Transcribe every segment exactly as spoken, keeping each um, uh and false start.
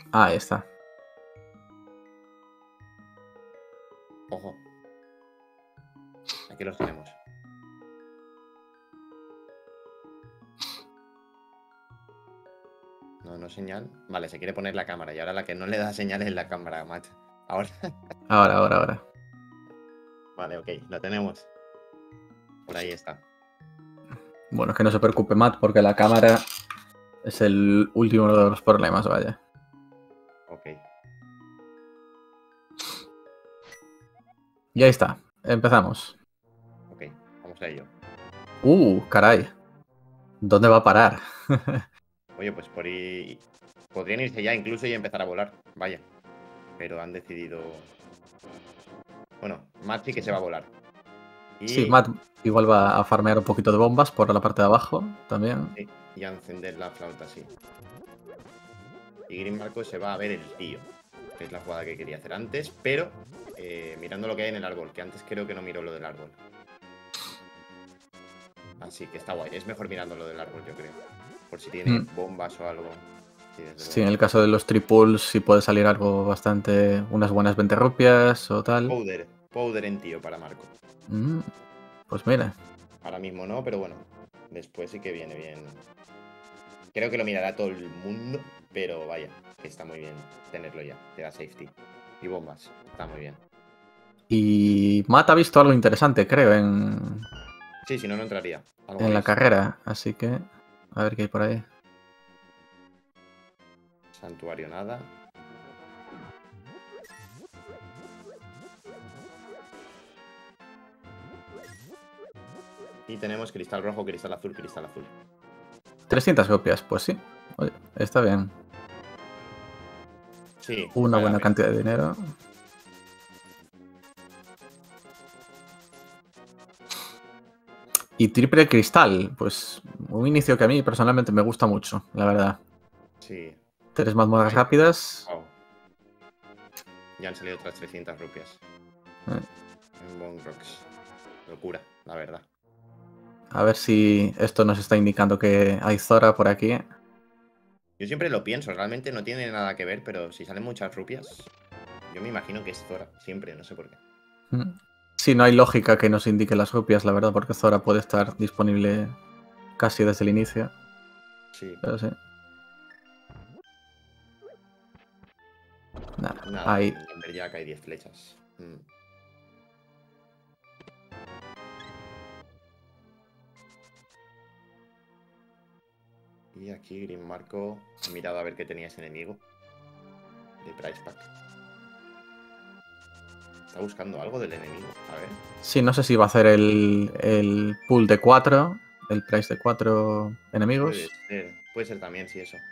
Ah, ahí está. Ojo. Aquí los tenemos. No, no señal. Vale, se quiere poner la cámara. Y ahora la que no le da señal es la cámara, macho. Ahora. Ahora, ahora, ahora. Vale, ok, lo tenemos. Por ahí está. Bueno, que no se preocupe, Matt, porque la cámara es el último de los problemas, vaya. Ok. Y ahí está. Empezamos. Ok, vamos a ello. Uh, caray. ¿Dónde va a parar? Oye, pues por ahí... Podrían irse ya incluso y empezar a volar. Vaya. Pero han decidido... Bueno, Matt sí que se va a volar. Y... Sí, Matt igual va a farmear un poquito de bombas por la parte de abajo también. Sí, y a encender la flauta, sí. Y Green Marco se va a ver el tío. Que es la jugada que quería hacer antes. Pero eh, mirando lo que hay en el árbol. Que antes creo que no miró lo del árbol. Así que está guay. Es mejor mirando lo del árbol, yo creo. Por si tiene Mm. bombas o algo. Sí, desde Sí, luego. en el caso de los triples sí puede salir algo bastante... Unas buenas veinte rupias o tal. Powder. Powder en tío para Marco. Mm, pues mira. Ahora mismo no, pero bueno. Después sí que viene bien. Creo que lo mirará todo el mundo. Pero vaya, que está muy bien tenerlo ya. Te da safety. Y bombas. Está muy bien. Y Matt ha visto algo interesante, creo, en, Sí, si no, no entraría. Algo en la habéis. carrera. Así que a ver qué hay por ahí. Santuario nada. Y tenemos cristal rojo, cristal azul, cristal azul. trescientas copias, pues sí. Oye, está bien. Sí, Una vale la buena pena. cantidad de dinero. Y triple cristal, pues un inicio que a mí personalmente me gusta mucho, la verdad. Sí. Tres mazmorras Ay, rápidas. wow. Ya han salido otras trescientas rupias. Eh, En Bone Rocks. Locura, la verdad. A ver si esto nos está indicando que hay Zora por aquí. Yo siempre lo pienso, realmente no tiene nada que ver, pero si salen muchas rupias, yo me imagino que es Zora, siempre, no sé por qué. Mm. Sí, no hay lógica que nos indique las rupias, la verdad, porque Zora puede estar disponible casi desde el inicio. Sí. Pero sí. Nada, Nada, ahí. en Lumberjack hay diez flechas. Mm. Y aquí Green Marco ha mirado a ver qué tenía ese enemigo. De Price Pack. Está buscando algo del enemigo. A ver. Sí, no sé si va a hacer el, el pool de cuatro, el price de cuatro enemigos. Puede ser. Puede ser también, sí, eso.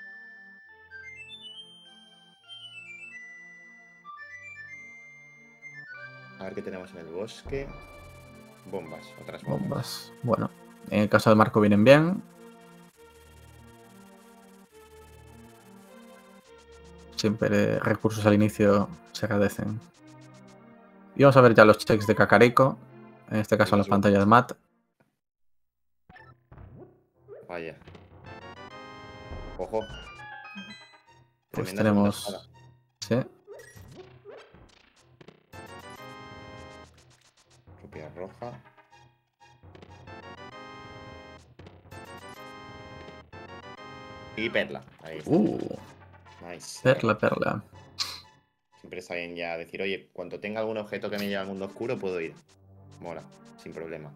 A ver qué tenemos en el bosque. Bombas, otras bombas. Bombas. Bueno, en el caso de Marco vienen bien. Siempre recursos al inicio se agradecen. Y vamos a ver ya los checks de Kakariko. En este caso en la Las pantalla de bombas. Matt. Vaya. Ojo. Pues Tremenda segunda espada. tenemos... Sí. Rupia roja. Y perla. Ahí está. Uh, Nice. perla, perla. Siempre está bien ya decir, oye, cuando tenga algún objeto que me lleve al mundo oscuro, puedo ir. Mola, sin problema.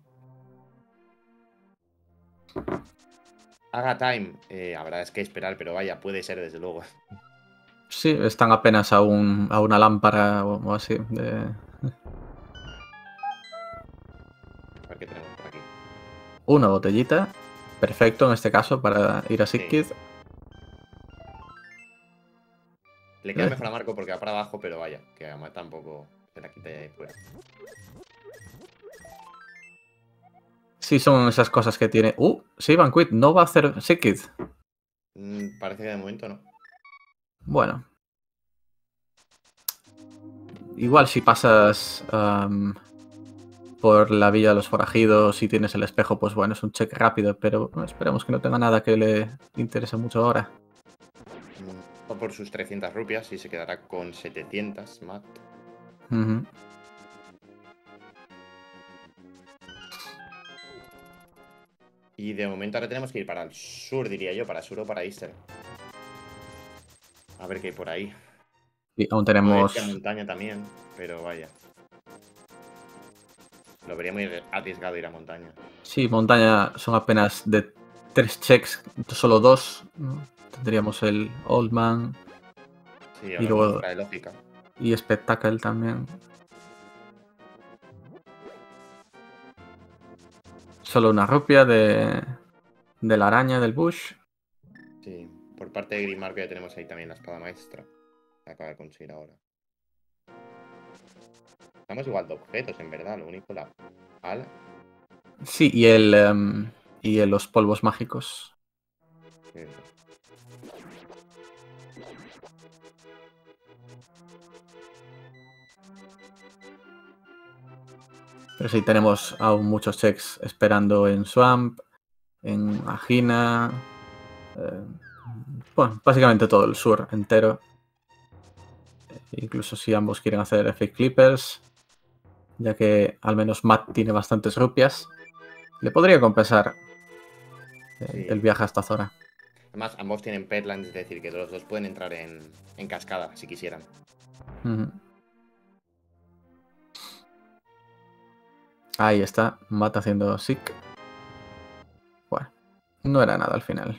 Haga time. Eh, habrá es que esperar, pero vaya, puede ser desde luego. Sí, están apenas a, un, a una lámpara o, o así. De... A ver qué tenemos por aquí. Una botellita. Perfecto en este caso para ir a Sí. Sikkid. Le queda mejor a Marco porque va para abajo, pero vaya, que a Matt tampoco se la quite de ahí fuera. Sí, son esas cosas que tiene. Uh, sí, Banquet no va a hacer Sikkid. Mm, parece que de momento no. Bueno. Igual si pasas um, por la villa de los forajidos y tienes el espejo, pues bueno, es un check rápido, pero esperemos que no tenga nada que le interese mucho ahora. Mm, por sus trescientas rupias y se quedará con setecientas, Matt. Ujú. Y de momento ahora tenemos que ir para el sur, diría yo, para sur o para Easter. A ver qué hay por ahí. Y aún Podría ir a tenemos... montaña también, pero vaya. Lo vería muy arriesgado ir a montaña. Sí, montaña son apenas de tres checks, solo dos, ¿no? Tendríamos el Old Man Sí, y ahora mismo luego... fuera de lógica. Y Spectacle también. Solo una rupia de... de la araña del bush. Sí, por parte de Grimmark ya tenemos ahí también la espada maestra. Que acaba de conseguir ahora. Estamos igual de objetos, en verdad. Lo único, la ala. Sí, y el... em, y el- los polvos mágicos. Sí. Pero sí, tenemos aún muchos checks esperando en Swamp, en Agina. eh, bueno, básicamente todo el sur entero. Incluso si ambos quieren hacer Fake Clippers, ya que al menos Matt tiene bastantes rupias, le podría compensar eh, Sí. el viaje a esta zona. Además, ambos tienen Petlands, es decir, que los dos pueden entrar en, en cascada si quisieran. Ujú. Ahí está, Matt haciendo Sick. Bueno, no era nada al final.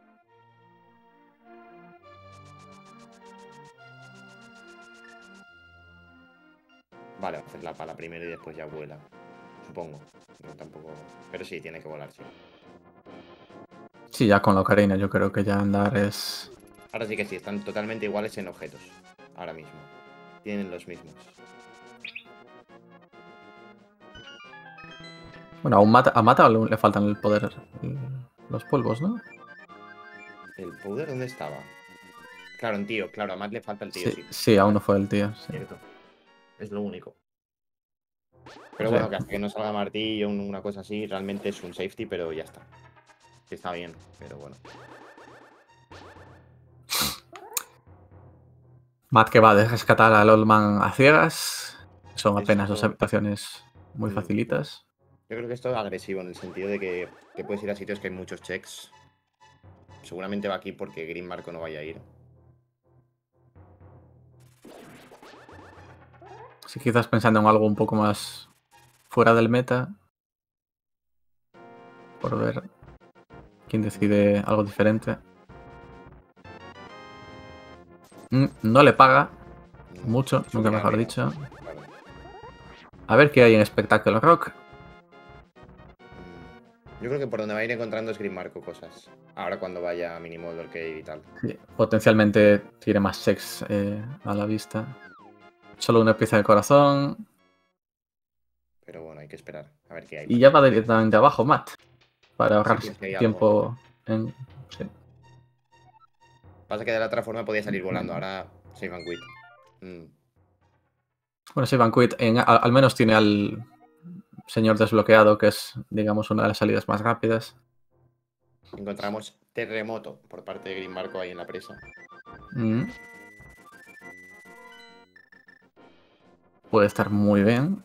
Vale, va a hacer la pala primero y después ya vuela. Supongo. No, tampoco. Pero sí, tiene que volar, sí. Sí, ya con la ocarina yo creo que ya andar es... Ahora sí que sí, están totalmente iguales en objetos. Ahora mismo. Tienen los mismos. Bueno, aún Matt, a Matt aún le faltan el poder, el- los polvos, ¿no? ¿El powder dónde estaba? Claro, un tío. Claro, a Matt le falta el tío, Sí, sí. sí, aún no fue el tío. Sí. Cierto. Es lo único. O Pero sea, bueno, que hasta que no salga martillo, un- una cosa así, realmente es un safety, pero ya está. Que está bien, pero bueno. Matt que va a rescatar al Old Man a ciegas. Son apenas dos Esto. habitaciones muy mm, facilitas. Yo creo que esto es agresivo en el sentido de que te puedes ir a sitios que hay muchos checks. Seguramente va aquí porque Green Marco no vaya a ir. Si quizás pensando en algo un poco más fuera del meta. Por ver quién decide algo diferente. Mm, no le paga No, mucho, nunca subir mejor arriba. dicho. Claro. A ver qué hay en Spectacle Rock. Mm, Yo creo que por donde va a ir encontrando es Green Marco cosas. Ahora cuando vaya a Minimodel Cave y tal. Sí, potencialmente tiene más checks eh, a la vista. Solo una pieza de corazón. Pero bueno, hay que esperar a ver qué hay Y por ya ahí. va directamente abajo Matt. Para Sí, ahorrarse por si hay algo. tiempo en... sí. Pasa que de la otra forma podía salir volando. Ahora Save and Quit. Mm, Bueno, sí, Van Quit en- al, al menos tiene al señor desbloqueado, que es, digamos, una de las salidas más rápidas. Encontramos terremoto por parte de Green Marco ahí en la presa. Mm, puede estar muy bien.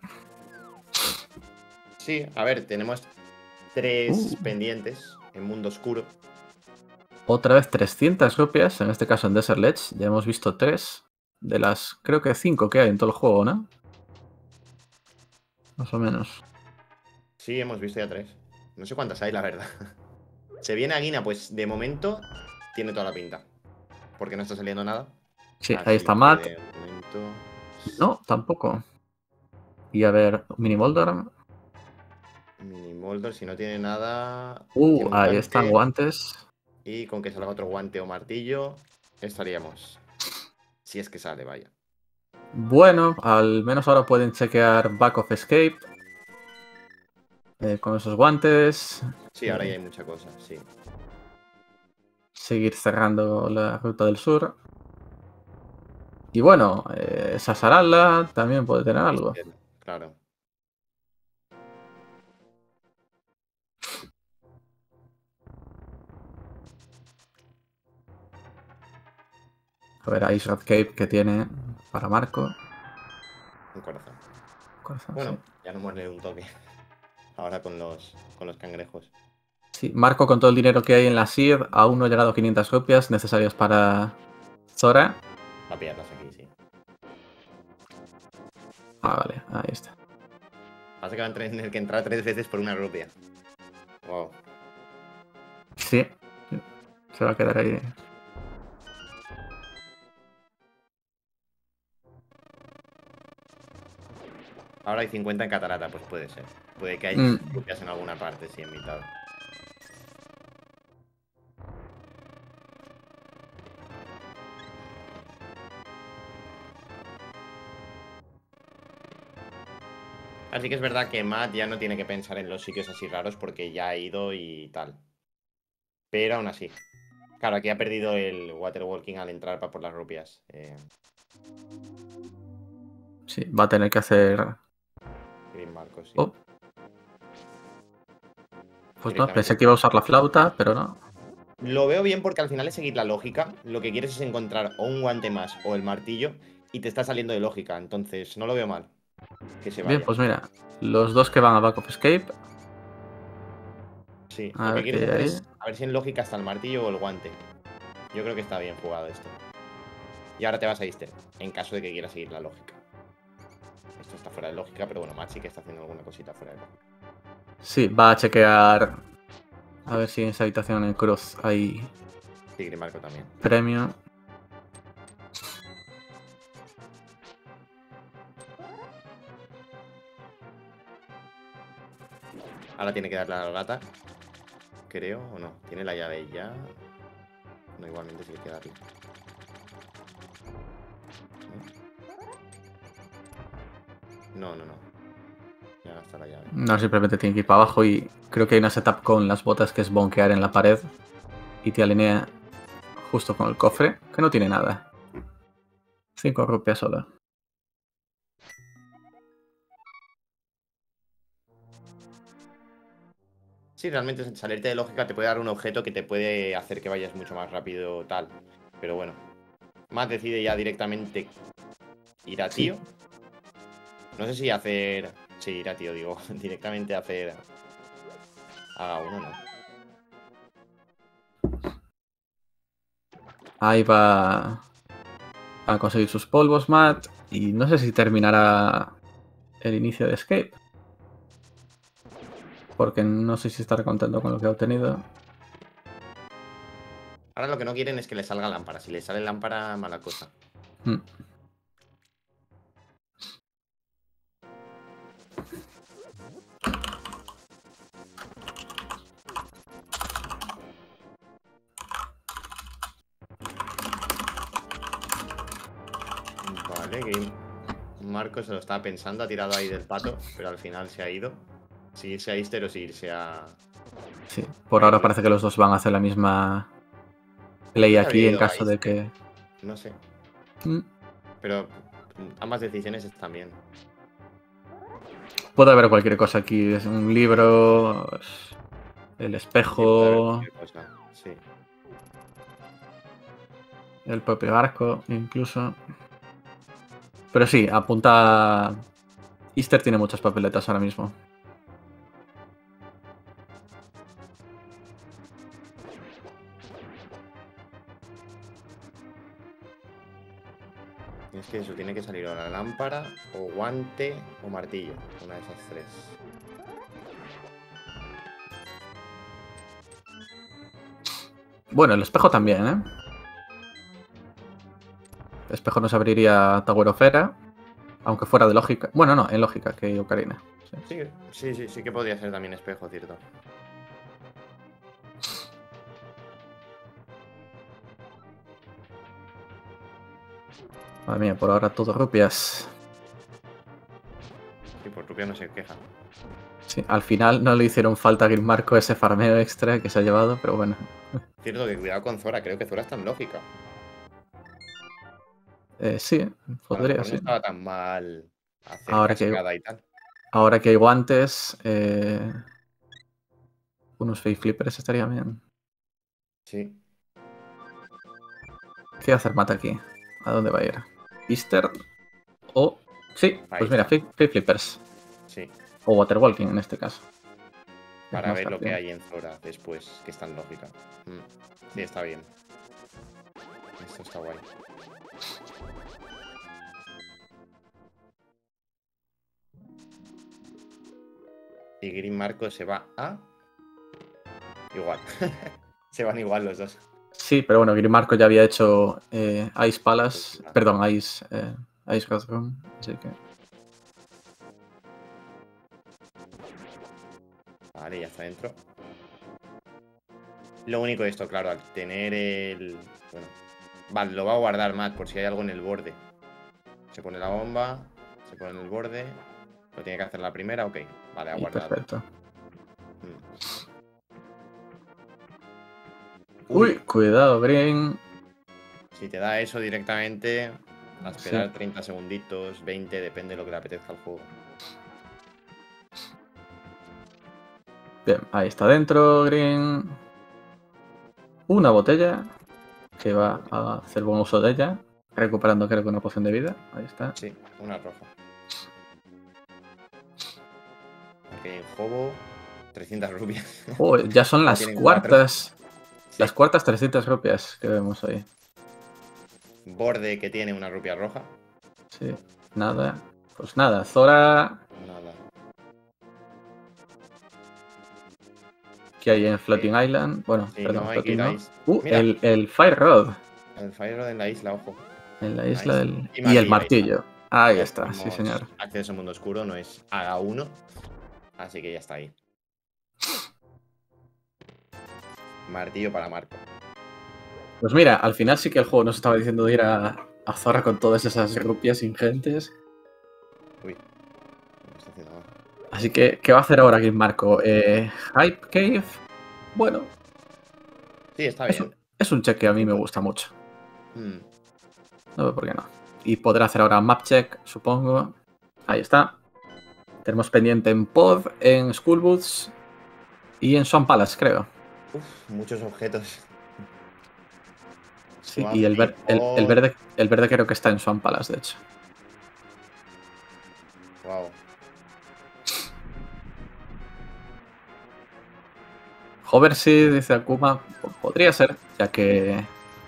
Sí, a ver, tenemos tres Uh, pendientes en mundo oscuro. otra vez trescientas rupias, en este caso en Desert Ledge. Ya hemos visto tres de las, creo que cinco que hay en todo el juego, ¿no? Más o menos. Sí, hemos visto ya tres. No sé cuántas hay, la verdad. ¿Se viene a Guina? Pues de momento tiene toda la pinta. Porque no está saliendo nada. Sí, ahí Así está que Matt. de momento. No, tampoco. Y a ver, Mini Moldor. Mini Moldor, si no tiene nada. Uh, Tiene un ahí están guante. guantes. Y con que salga otro guante o martillo, estaríamos. Si es que sale, vaya. Bueno, al menos ahora pueden chequear Back of Escape. Eh, con esos guantes. Sí, ahora ya Eh, hay mucha cosa, sí. seguir cerrando la ruta del sur. Y bueno, eh, Sasaralla también puede tener algo. Istel, claro. A ver, Ice Rat Cape que tiene para Marco. Un corazón. Corazón, Bueno, sí. ya no muerde un toque. Ahora con los, con los cangrejos. Sí, Marco con todo el dinero que hay en la S I D, aún no ha llegado a quinientas rupias necesarias para Zora. Va a pillarlas aquí, sí. Ah, vale, ahí está. Pasa que va a tener que entrar tres veces por una rupia. Wow. Sí, se va a quedar ahí. Ahora hay cincuenta en Catarata, pues puede ser. Puede que haya Mm, rupias en alguna parte, sí, en mitad. Así que es verdad que Matt ya no tiene que pensar en los sitios así raros porque ya ha ido y tal. Pero aún así. Claro, aquí ha perdido el waterwalking al entrar para por las rupias. Eh, sí, va a tener que hacer... Green Marcos, sí. Oh, pues no, Directamente. pensé que iba a usar la flauta, pero no. Lo veo bien porque al final es seguir la lógica. Lo que quieres es encontrar o un guante más o el martillo y te está saliendo de lógica. Entonces, no lo veo mal que se Bien, vaya. pues mira, los dos que van a Back of Escape. Sí, A lo que ver qué quieres hay hacer ahí. es a ver si en lógica está el martillo o el guante. Yo creo que está bien jugado esto. Y ahora te vas a Easter, en caso de que quieras seguir la lógica. Esto está fuera de lógica, pero bueno, Matt sí que está haciendo alguna cosita fuera de lógica. Sí, va a chequear. A ver si en esa habitación en Cruz hay Sí, Grimarco también. premio. Ahora tiene que darle a la rata. Creo, o no. Tiene la llave ya. No, igualmente sí que hay que darle. No, no, no. Ya gasta la llave. No, simplemente tiene que ir para abajo y creo que hay una setup con las botas que es bonkear en la pared y te alinea justo con el cofre, que no tiene nada. Cinco rupias solo. Sí, realmente salirte de lógica te puede dar un objeto que te puede hacer que vayas mucho más rápido tal. Pero bueno. Matt decide ya directamente ir a Sí. tío. No sé si hacer... Sí, ir a tío, digo. Directamente hacer... Haga uno, no. Ahí va a conseguir sus polvos, Matt. Y no sé si terminará el inicio de Escape. Porque no sé si estará contento con lo que ha obtenido. Ahora lo que no quieren es que le salga lámpara. Si le sale lámpara, mala cosa. Mm. Vale, Green. Marco se lo estaba pensando, ha tirado ahí del pato, pero al final se ha ido. Si irse a Easter o si irse a... Sí, por a ahora Green. parece que los dos van a hacer la misma play Yo se habría aquí en ido a caso de Easter. que... No sé. Mm. Pero ambas decisiones están bien. Puede haber cualquier cosa aquí. Es un libro, el Sí, puede haber espejo, cualquier cosa. Sí. el propio arco, incluso. Pero sí, apunta... Easter tiene muchas papeletas ahora mismo. Es que eso, tiene que salir o la lámpara, o guante, o martillo. Una de esas tres. Bueno, el espejo también, ¿eh? El espejo nos abriría Tower of Hera, aunque fuera de lógica. Bueno, no, en lógica, que Ocarina. Sí. Sí, sí, sí, sí que podría ser también espejo, cierto. Madre mía, por ahora todo rupias. Y por rupia no se queja. Sí, al final no le hicieron falta a Grimmarco ese farmeo extra que se ha llevado, pero bueno. Cierto que cuidado con Zora, creo que Zora está en lógica. Eh, sí, A lo podría, mejor no sí. estaba tan mal hacer Ahora que hay, cascada y tal. ahora que hay guantes, eh, unos Fake Flippers estaría bien. Sí. ¿Qué hacer mata aquí? ¿A dónde va a ir? ¿Easter? O... Sí, Ahí pues mira, está. Flip, Flip Flippers. Sí, O Waterwalking en este caso. Es para más ver lo que rápido. hay en Zora después, que está en lógica. Mm, Sí, está bien. Esto está guay. Y Green Marco se va a... Igual. Se van igual los dos. Sí, pero bueno, Grimarco ya había hecho eh, Ice Palace, Ah. perdón, Ice, eh, Ice Godroom, así que... Vale, ya está dentro. Lo único de esto, claro, al tener el... Bueno, vale, lo va a guardar Matt por si hay algo en el borde. Se pone la bomba, se pone en el borde. Lo tiene que hacer la primera, ok. Vale, ha Y guardado. perfecto. Mm. Uy, cuidado, Green. Si te da eso directamente, a esperar Sí. treinta segunditos, veinte, depende de lo que le apetezca al juego. Bien, ahí está dentro, Green. Una botella, que va a hacer buen uso de ella, recuperando creo que una poción de vida. Ahí está. Sí, una roja. Aquí en juego, trescientas rupias. Joder, ya son Ya las tienen cuatro. cuartas. Sí. Las cuartas trescientas rupias que vemos ahí. Borde que tiene una rupia roja. Sí, nada. Pues nada, Zora. Nada. ¿Qué hay en Floating Eh, Island? Bueno, sí, perdón, no, hay que Floating ir a no. is- Uh, Mira. el, el Fire Rod. El Fire en la isla, ojo. En la isla Nice. del... Y Y el martillo, ahí está. martillo. Ahí Ya está, sí tenemos señor. acceso al mundo oscuro, no es haga uno. Así que ya está ahí. Martillo para Marco. Pues mira, al final sí que el juego nos estaba diciendo de ir a, a Zorra con todas esas rupias ingentes. Uy. ¿Qué está haciendo ahora? Así que, ¿qué va a hacer ahora Game Marco? Eh, Hype Cave. Bueno, Sí, está es bien. un, es un check que a mí me gusta mucho. Hmm. No veo por qué no. Y podrá hacer ahora Map Check, supongo. Ahí está. Tenemos pendiente en Pod, en School Boots y en Swamp Palace, creo. Uf, muchos objetos. Sí, y el, ver- el, el Swamp y verde, el verde creo que está en Swamp Palace, de hecho. Wow. Hoverseed, dice Akuma, po- podría ser, ya que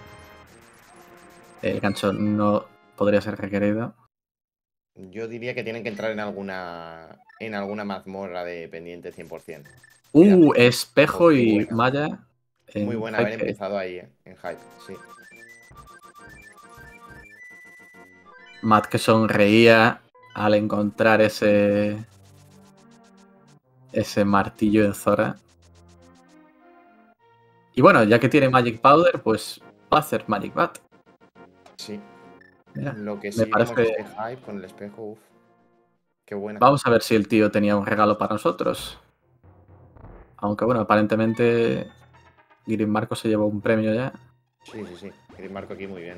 el gancho no podría ser requerido. Yo diría que tienen que entrar en alguna en alguna mazmorra de pendiente cien por cien. Uh, espejo Oh, qué y buena. malla Muy en buena Hype haber Cave. empezado ahí, eh, en Hype, sí. Matt que sonreía al encontrar ese ese martillo en Zora. Y bueno, ya que tiene Magic Powder, pues va a hacer Magic Bat. Sí. Mira, Lo que me sí vemos parece... este Hype con el espejo, uff. Qué buena. Vamos a ver si el tío tenía un regalo para nosotros. Aunque bueno, aparentemente Green Marco se llevó un premio ya. Sí, sí, sí. Green Marco aquí muy bien.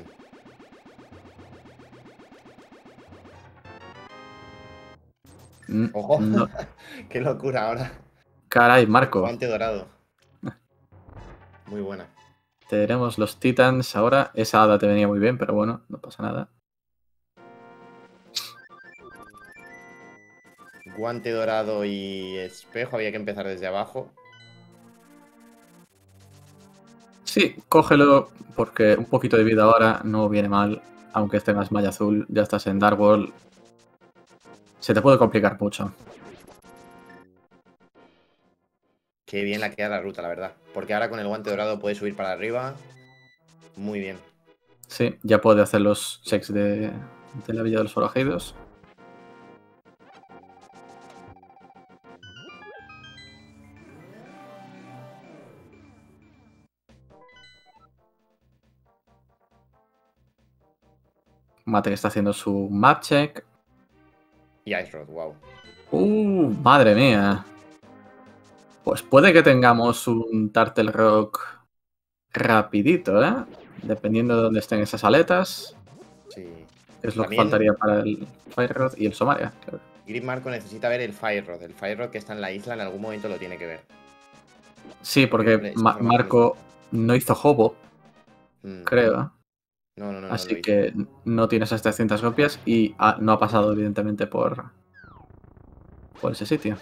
Mm, ¡Ojo! no. ¡Qué locura ahora! Caray, Marco. Guante dorado. Muy buena. Tenemos los Titans ahora. Esa hada te venía muy bien, pero bueno, no pasa nada. Guante dorado y espejo. Había que empezar desde abajo. Sí, cógelo porque un poquito de vida ahora no viene mal. Aunque tengas malla azul, ya estás en Dark World. Se te puede complicar mucho. Qué bien la queda la ruta, la verdad. Porque ahora con el guante dorado puedes subir para arriba. Muy bien. Sí, ya puede hacer los checks de, de la Villa de los Forajidos. Mate que está haciendo su map check. Y Ice Rod, wow. ¡Uh! ¡Madre mía! Pues puede que tengamos un Turtle Rock rapidito, ¿eh? Dependiendo de dónde estén esas aletas. Sí. Que es lo que También faltaría para el Fire Rod y el Somalia, claro. Green Marco necesita ver el Fire Rod. El Fire Rod que está en la isla en algún momento lo tiene que ver. Sí, porque Esa Ma- información Marco no hizo hobo, Mm. creo. No, no, no, no lo Así hizo. que no tiene esas trescientas copias y ha- no ha pasado, evidentemente, por, por ese sitio.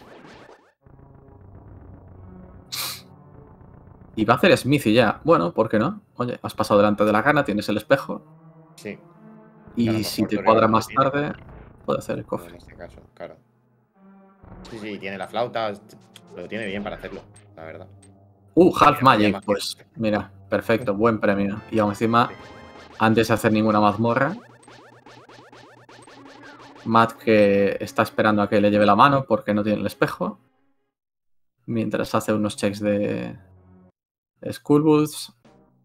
Y va a hacer Smithy ya. Bueno, ¿por qué no? Oye, has pasado delante de la gana, tienes el espejo. Sí. Que a lo Y si mejor te Torreón cuadra no lo más tiene. tarde, puede hacer el Como en cofre. este caso, claro. Sí, sí, tiene la flauta. Lo tiene bien para hacerlo, la verdad. Uh, Y Half mira, me llama Magic. Pues mira, perfecto, buen premio. Y aún encima, Sí. antes de hacer ninguna mazmorra, Matt que está esperando a que le lleve la mano porque no tiene el espejo. Mientras hace unos checks de Skull Boots.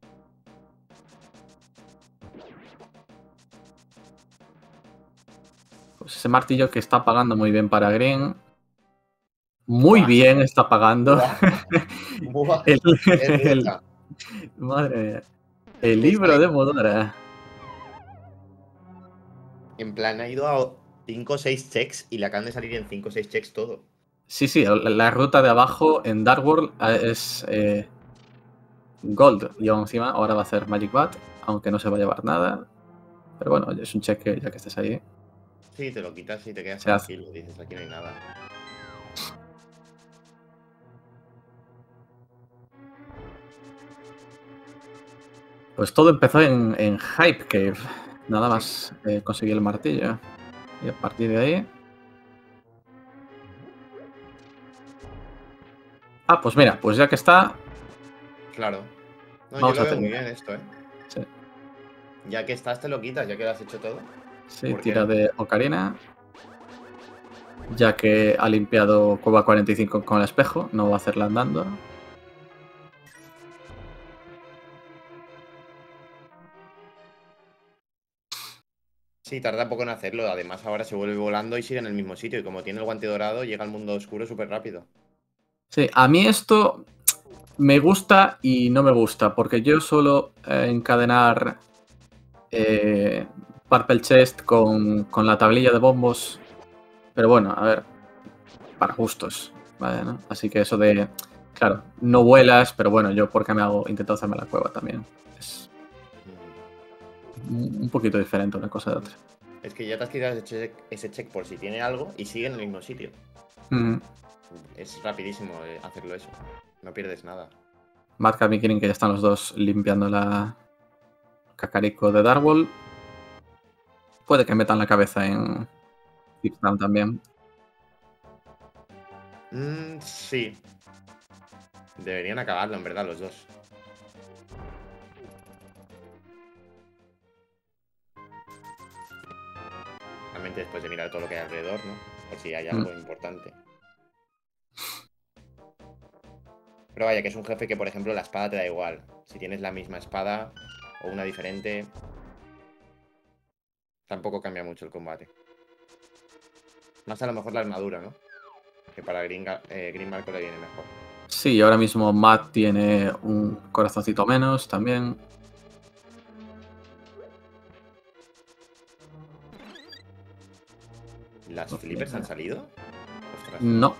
Pues ese martillo que está pagando muy bien para Green. Muy Buah, bien está pagando. buah, buah. el, Es el- ruta. madre mía. El Le libro sale- de Modora. En plan, ha ido a cinco o seis checks y le acaban de salir en cinco o seis checks todo. Sí, sí, la, la ruta de abajo en Dark World eh, es eh, Gold. Y aún encima ahora va a hacer Magic Bat, aunque no se va a llevar nada. Pero bueno, oye, es un check que ya que estés ahí, Sí, te lo quitas y te quedas se hace. tranquilo. Dices, aquí no hay nada. Pues todo empezó en, en Hype Cave. Nada Sí, más eh, conseguí el martillo. Y a partir de ahí... Ah, pues mira, pues ya que está, claro. No, yo vamos lo a veo muy terminar. bien esto, ¿eh? Sí, Ya que estás, te lo quitas, ya que lo has hecho todo. sí, ¿Por qué tira no? de Ocarina. Ya que ha limpiado Cueva cuarenta y cinco con el espejo, no va a hacerla andando. Sí, tarda poco en hacerlo. Además, ahora se vuelve volando y sigue en el mismo sitio. Y como tiene el guante dorado, llega al mundo oscuro súper rápido. Sí, a mí esto me gusta y no me gusta, porque yo suelo eh, encadenar eh, Purple Chest con, con la tablilla de bombos. Pero bueno, a ver, para gustos, ¿vale? ¿No? Así que eso de, claro, no vuelas, pero bueno, yo porque me hago, intento hacerme la cueva también. Es un un poquito diferente una cosa de otra. Es que ya te has quitado ese check, ese check por si tiene algo y sigue en el mismo sitio. Mm. Es rapidísimo eh, hacerlo eso. No pierdes nada. Matt y Kirin, que ya están los dos limpiando la Cacarico de Darwall. Puede que metan la cabeza en Deep Down también. Mm, sí. Deberían acabarlo, en verdad, los dos. Realmente después de mirar todo lo que hay alrededor, ¿no? Por si hay Mm. algo importante. Pero vaya, que es un jefe que, por ejemplo, la espada te da igual. Si tienes la misma espada o una diferente, tampoco cambia mucho el combate. Más a lo mejor la armadura, ¿no? Que para Green, eh, Green Marco le viene mejor. Sí, ahora mismo Matt tiene un corazoncito menos también. ¿Las Ok. flippers han salido? Ostras. No,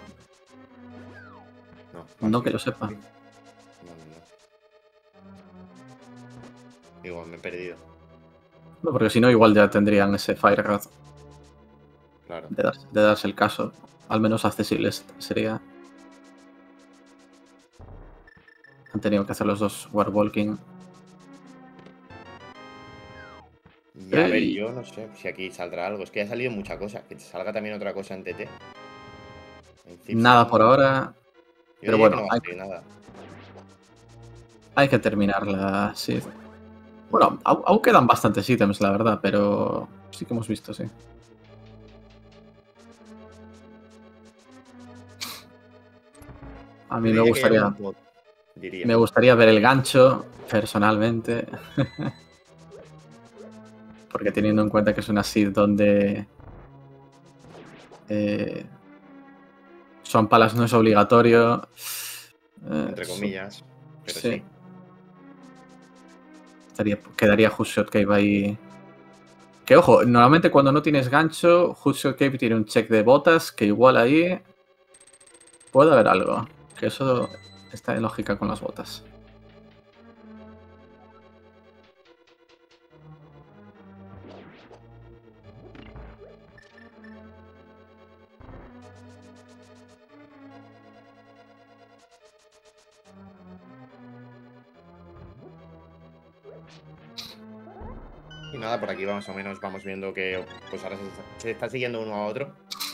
No, no que sí. lo sepa. No, no, no. Digo, me he perdido. No, porque si no, igual ya tendrían ese Fire Rod Claro. de, dar- de darse el caso. Al menos accesibles sería. Han tenido que hacer los dos Warwalking. Y a ver, Ey, yo no sé si aquí saldrá algo. Es que ha salido mucha cosa. Que salga también otra cosa en T T. En Thief nada por Sound. ahora. Yo Pero diría que bueno, no va a hay, salir nada. hay que terminarla, sí. Bueno, au- aún quedan bastantes ítems, la verdad, pero sí que hemos visto, sí. A Yo mí me diría que hay gustaría, algún mod. Diría. me gustaría ver el gancho, personalmente. Porque teniendo en cuenta que es una seed donde eh, Swamp Palace no es obligatorio. eh, Entre so- comillas. Pero sí, sí. estaría, quedaría Hoodshot Cave ahí. Que ojo, normalmente cuando no tienes gancho, Hoodshot Cave tiene un check de botas que igual ahí puede haber algo. Que eso está en lógica con las botas. Y nada, por aquí más o menos vamos viendo que pues ahora se, se está siguiendo uno a otro.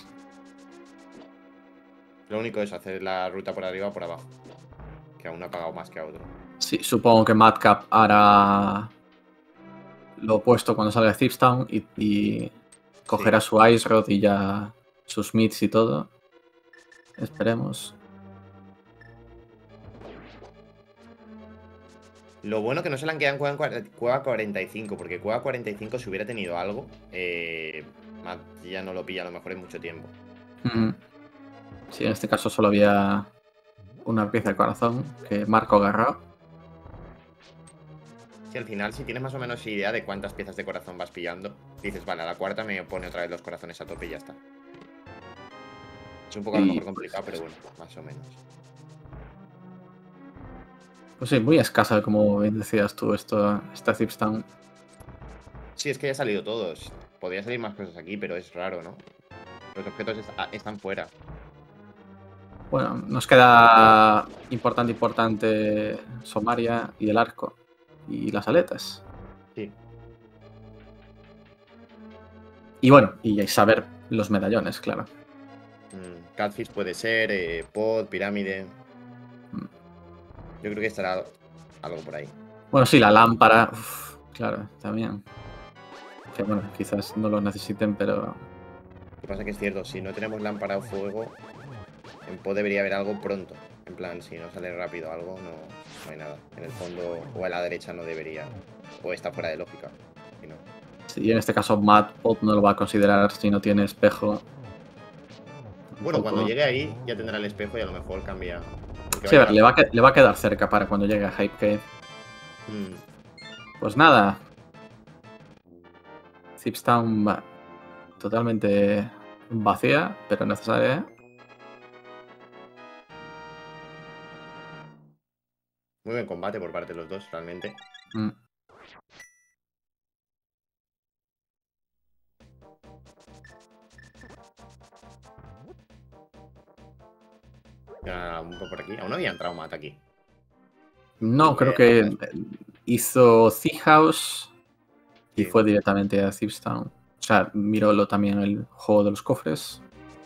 Lo único es hacer la ruta por arriba o por abajo. Que a uno ha pagado más que a otro. Sí, supongo que Madcap hará lo opuesto cuando salga de Thieves Town y, y cogerá sí. su Ice Rod y ya sus mids y todo. Esperemos. Lo bueno que no se le han quedado en Cueva cuarenta y cinco, porque Cueva cuarenta y cinco si hubiera tenido algo, eh, Matt ya no lo pilla a lo mejor en mucho tiempo. Mm-hmm. Sí, en este caso solo había una pieza de corazón que Marco agarró. Si al final, si tienes más o menos idea de cuántas piezas de corazón vas pillando, dices, vale, a la cuarta me pone otra vez los corazones a tope y ya está. Es un poco a lo mejor complicado, pero bueno, más o menos. Pues sí, muy escasa, como bien decías tú, esto, esta Thieves Town. Sí, es que ya han salido todos. Podría salir más cosas aquí, pero es raro, ¿no? Los objetos est están fuera. Bueno, nos queda importante, importante Somaria y el arco. Y las aletas. Sí. Y bueno, y saber los medallones, claro. Mm, Catfish puede ser, eh, Pod, Pirámide. Mm. Yo creo que estará algo por ahí. Bueno, sí, la lámpara. Uf, claro, también. Que bueno, quizás no lo necesiten, pero... Lo que pasa es que es cierto, si no tenemos lámpara o fuego, en Pod debería haber algo pronto. En plan, si no sale rápido algo, no, no hay nada. En el fondo o a la derecha no debería. O está fuera de lógica. Si no. Sí, en este caso Matt Pod no lo va a considerar si no tiene espejo. Bueno, cuando llegue ahí ya tendrá el espejo y a lo mejor cambia. Sí, a ver, le va, a le va a quedar cerca para cuando llegue a Hype Cave. Mm. Pues nada. Thieves Town va totalmente vacía, pero necesaria, ¿eh? Muy buen combate por parte de los dos, realmente. Mm. Ya, un poco por aquí. Aún no había entrado Matt aquí. No, creo que hizo Thieves House y sí. fue directamente a Thieves Town. O sea, miró también el juego de los cofres.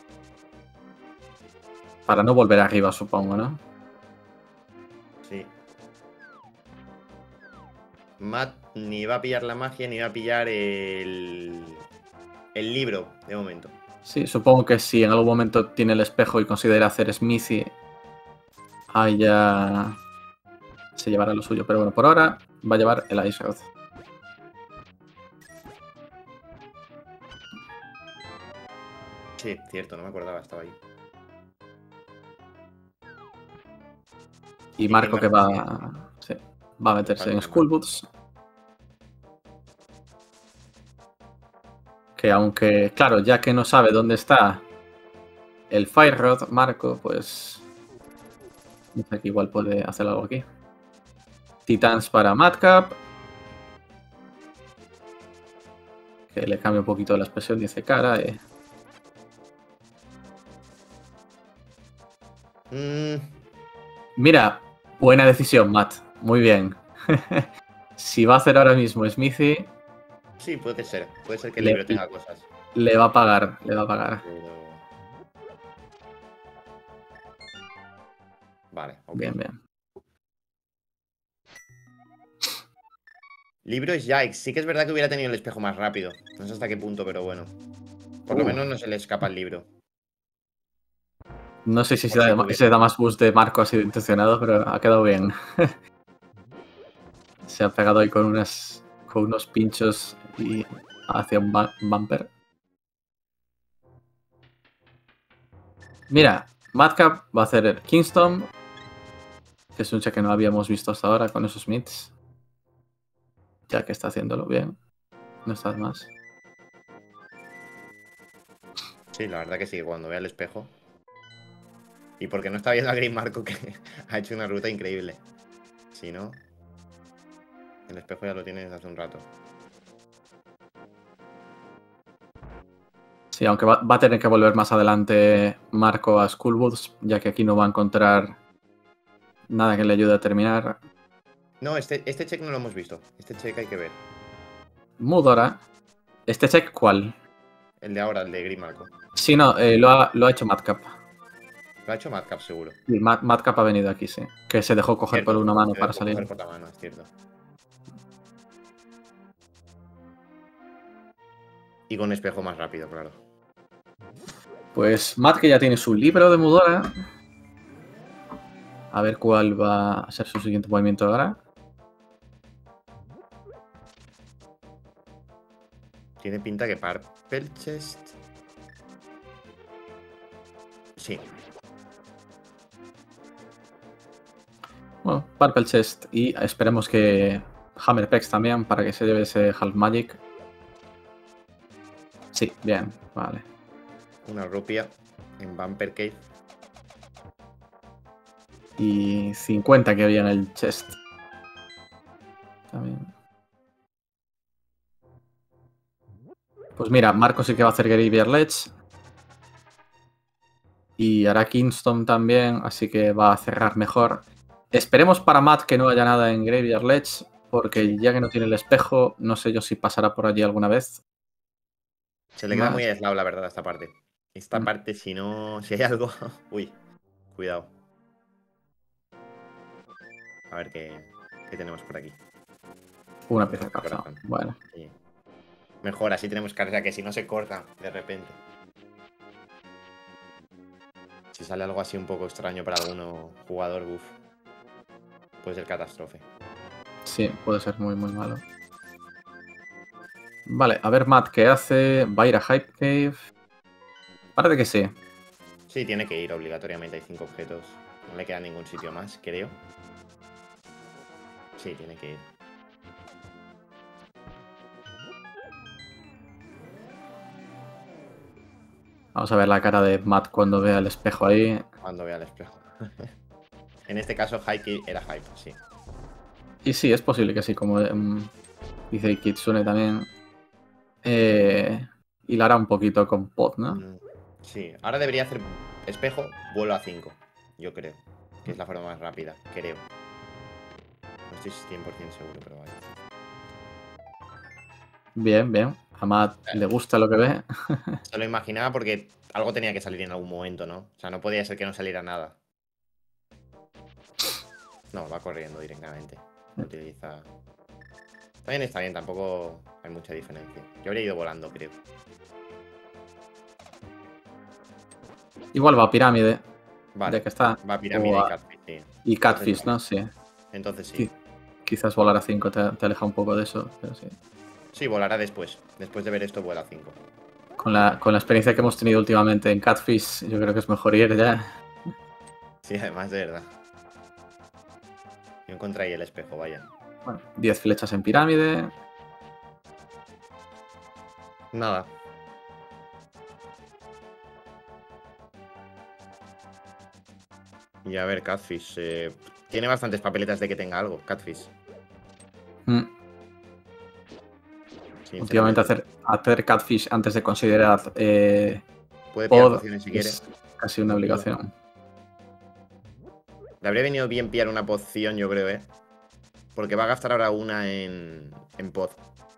Para no volver arriba, supongo, ¿no? Sí. Matt ni va a pillar la magia ni va a pillar el, el libro, de momento. Sí, supongo que si en algún momento tiene el espejo y considera hacer Smithy, ahí ya se llevará lo suyo. Pero bueno, por ahora va a llevar el Ice Rod. Sí, cierto, no me acordaba, estaba ahí. Y Marco que va, sí, va a meterse en Skull Boots. Que aunque, claro, ya que no sabe dónde está el Fire Rod, Marco, pues... dice que igual puede hacer algo aquí. Titans para Madcap. Que le cambia un poquito la expresión, dice cara. Eh. Mm. Mira, buena decisión, Matt. Muy bien. Si va a hacer ahora mismo Smithy... Sí, puede ser. Puede ser que el libro tenga cosas. Le va a pagar, le va a pagar. Pero... Vale, ok. Bien, bien. Libro es Yikes. Sí que es verdad que hubiera tenido el espejo más rápido. No sé hasta qué punto, pero bueno. Por uh. lo menos no se le escapa el libro. No sé si se da, se da más boost de Marco, ha sido intencionado, pero ha quedado bien. Se ha pegado ahí con, unas, con unos pinchos y hacia un bumper. Mira, Madcap va a hacer el Kingston, que es un check que no habíamos visto hasta ahora con esos mids. Ya que está haciéndolo bien. No estás más. Sí, la verdad que sí, cuando vea el espejo. Y porque no está viendo a Green Marco, que ha hecho una ruta increíble. Si no, el espejo ya lo tienes hace un rato. Sí, aunque va, va a tener que volver más adelante Marco a Skull Boots, ya que aquí no va a encontrar nada que le ayude a terminar. No, este, este check no lo hemos visto. Este check hay que ver. Mudora. ¿Este check cuál? El de ahora, el de Grimalco. Sí, no, eh, lo, ha, lo ha hecho Madcap. Lo ha hecho Madcap, seguro. Sí, Mad- Madcap ha venido aquí, sí. Que se dejó coger Cierto, por una mano se para dejó salir. coger por la mano, es cierto. Y con espejo más rápido, claro. Pues Matt, que ya tiene su libro de Mudora. A ver cuál va a ser su siguiente movimiento ahora. Tiene pinta que Purple Chest. Sí. Bueno, Purple Chest. Y esperemos que Hammerpex también para que se lleve ese Half Magic. Sí, bien, vale. Una rupia en Bumper Cave. Y cincuenta que había en el chest. También. Pues mira, Marco sí que va a hacer Graveyard Ledge. Y hará Kingston también, así que va a cerrar mejor. Esperemos para Matt que no haya nada en Graveyard Ledge, porque ya que no tiene el espejo, no sé yo si pasará por allí alguna vez. Se le queda Más. muy aislado, la verdad, esta parte. Esta Mm. parte, si no... Si hay algo... Uy, cuidado. A ver qué, qué tenemos por aquí. Una pieza de Corazón. corazón. Bueno. Sí. Mejor, así tenemos carga que si no se corta de repente. Si sale algo así un poco extraño para alguno jugador, uff. Puede ser catástrofe. Sí, puede ser muy, muy malo. Vale, a ver Matt qué hace. Va a ir a Hype Cave. Parece que sí. Sí, tiene que ir obligatoriamente. Hay cinco objetos. No le queda ningún sitio más, creo. Sí, tiene que ir. Vamos a ver la cara de Matt cuando vea el espejo ahí. Cuando vea el espejo. En este caso, Hype era Hype, sí. Y sí, es posible que sí, como um, dice Kitsune también. Eh, hilará un poquito con Pod, ¿no? Mm, sí, ahora debería hacer espejo, vuelo a cinco. Yo creo. Que es la forma más rápida, creo. No estoy cien por cien seguro, pero vaya. Bien, bien. A Matt le gusta lo que ve. Se lo imaginaba porque algo tenía que salir en algún momento, ¿no? O sea, no podía ser que no saliera nada. No, va corriendo directamente. Utiliza... También está bien, tampoco hay mucha diferencia. Yo habría ido volando, creo. Igual va a Pirámide. Vale, Ya que está. va a Pirámide O y a- Catfish, sí. Y Catfish, Entonces, ¿no? Sí. Entonces sí. Qui- Quizás volar a cinco te, te aleja un poco de eso, pero sí. Sí, volará después. Después de ver esto, vuela a cinco. Con la, con la experiencia que hemos tenido últimamente en Catfish, yo creo que es mejor ir ya. Sí, además de verdad. Yo encontré ahí el espejo, vaya. Bueno, diez flechas en Pirámide. Nada. Y a ver, Catfish. eh, tiene bastantes papeletas de que tenga algo, Catfish. Mm. Últimamente Sinceramente. hacer, hacer Catfish antes de considerar eh, Puede pillar Pod pociones si quiere. es casi una obligación. Le habría venido bien pillar una poción, yo creo, ¿eh? Porque va a gastar ahora una en, en pod.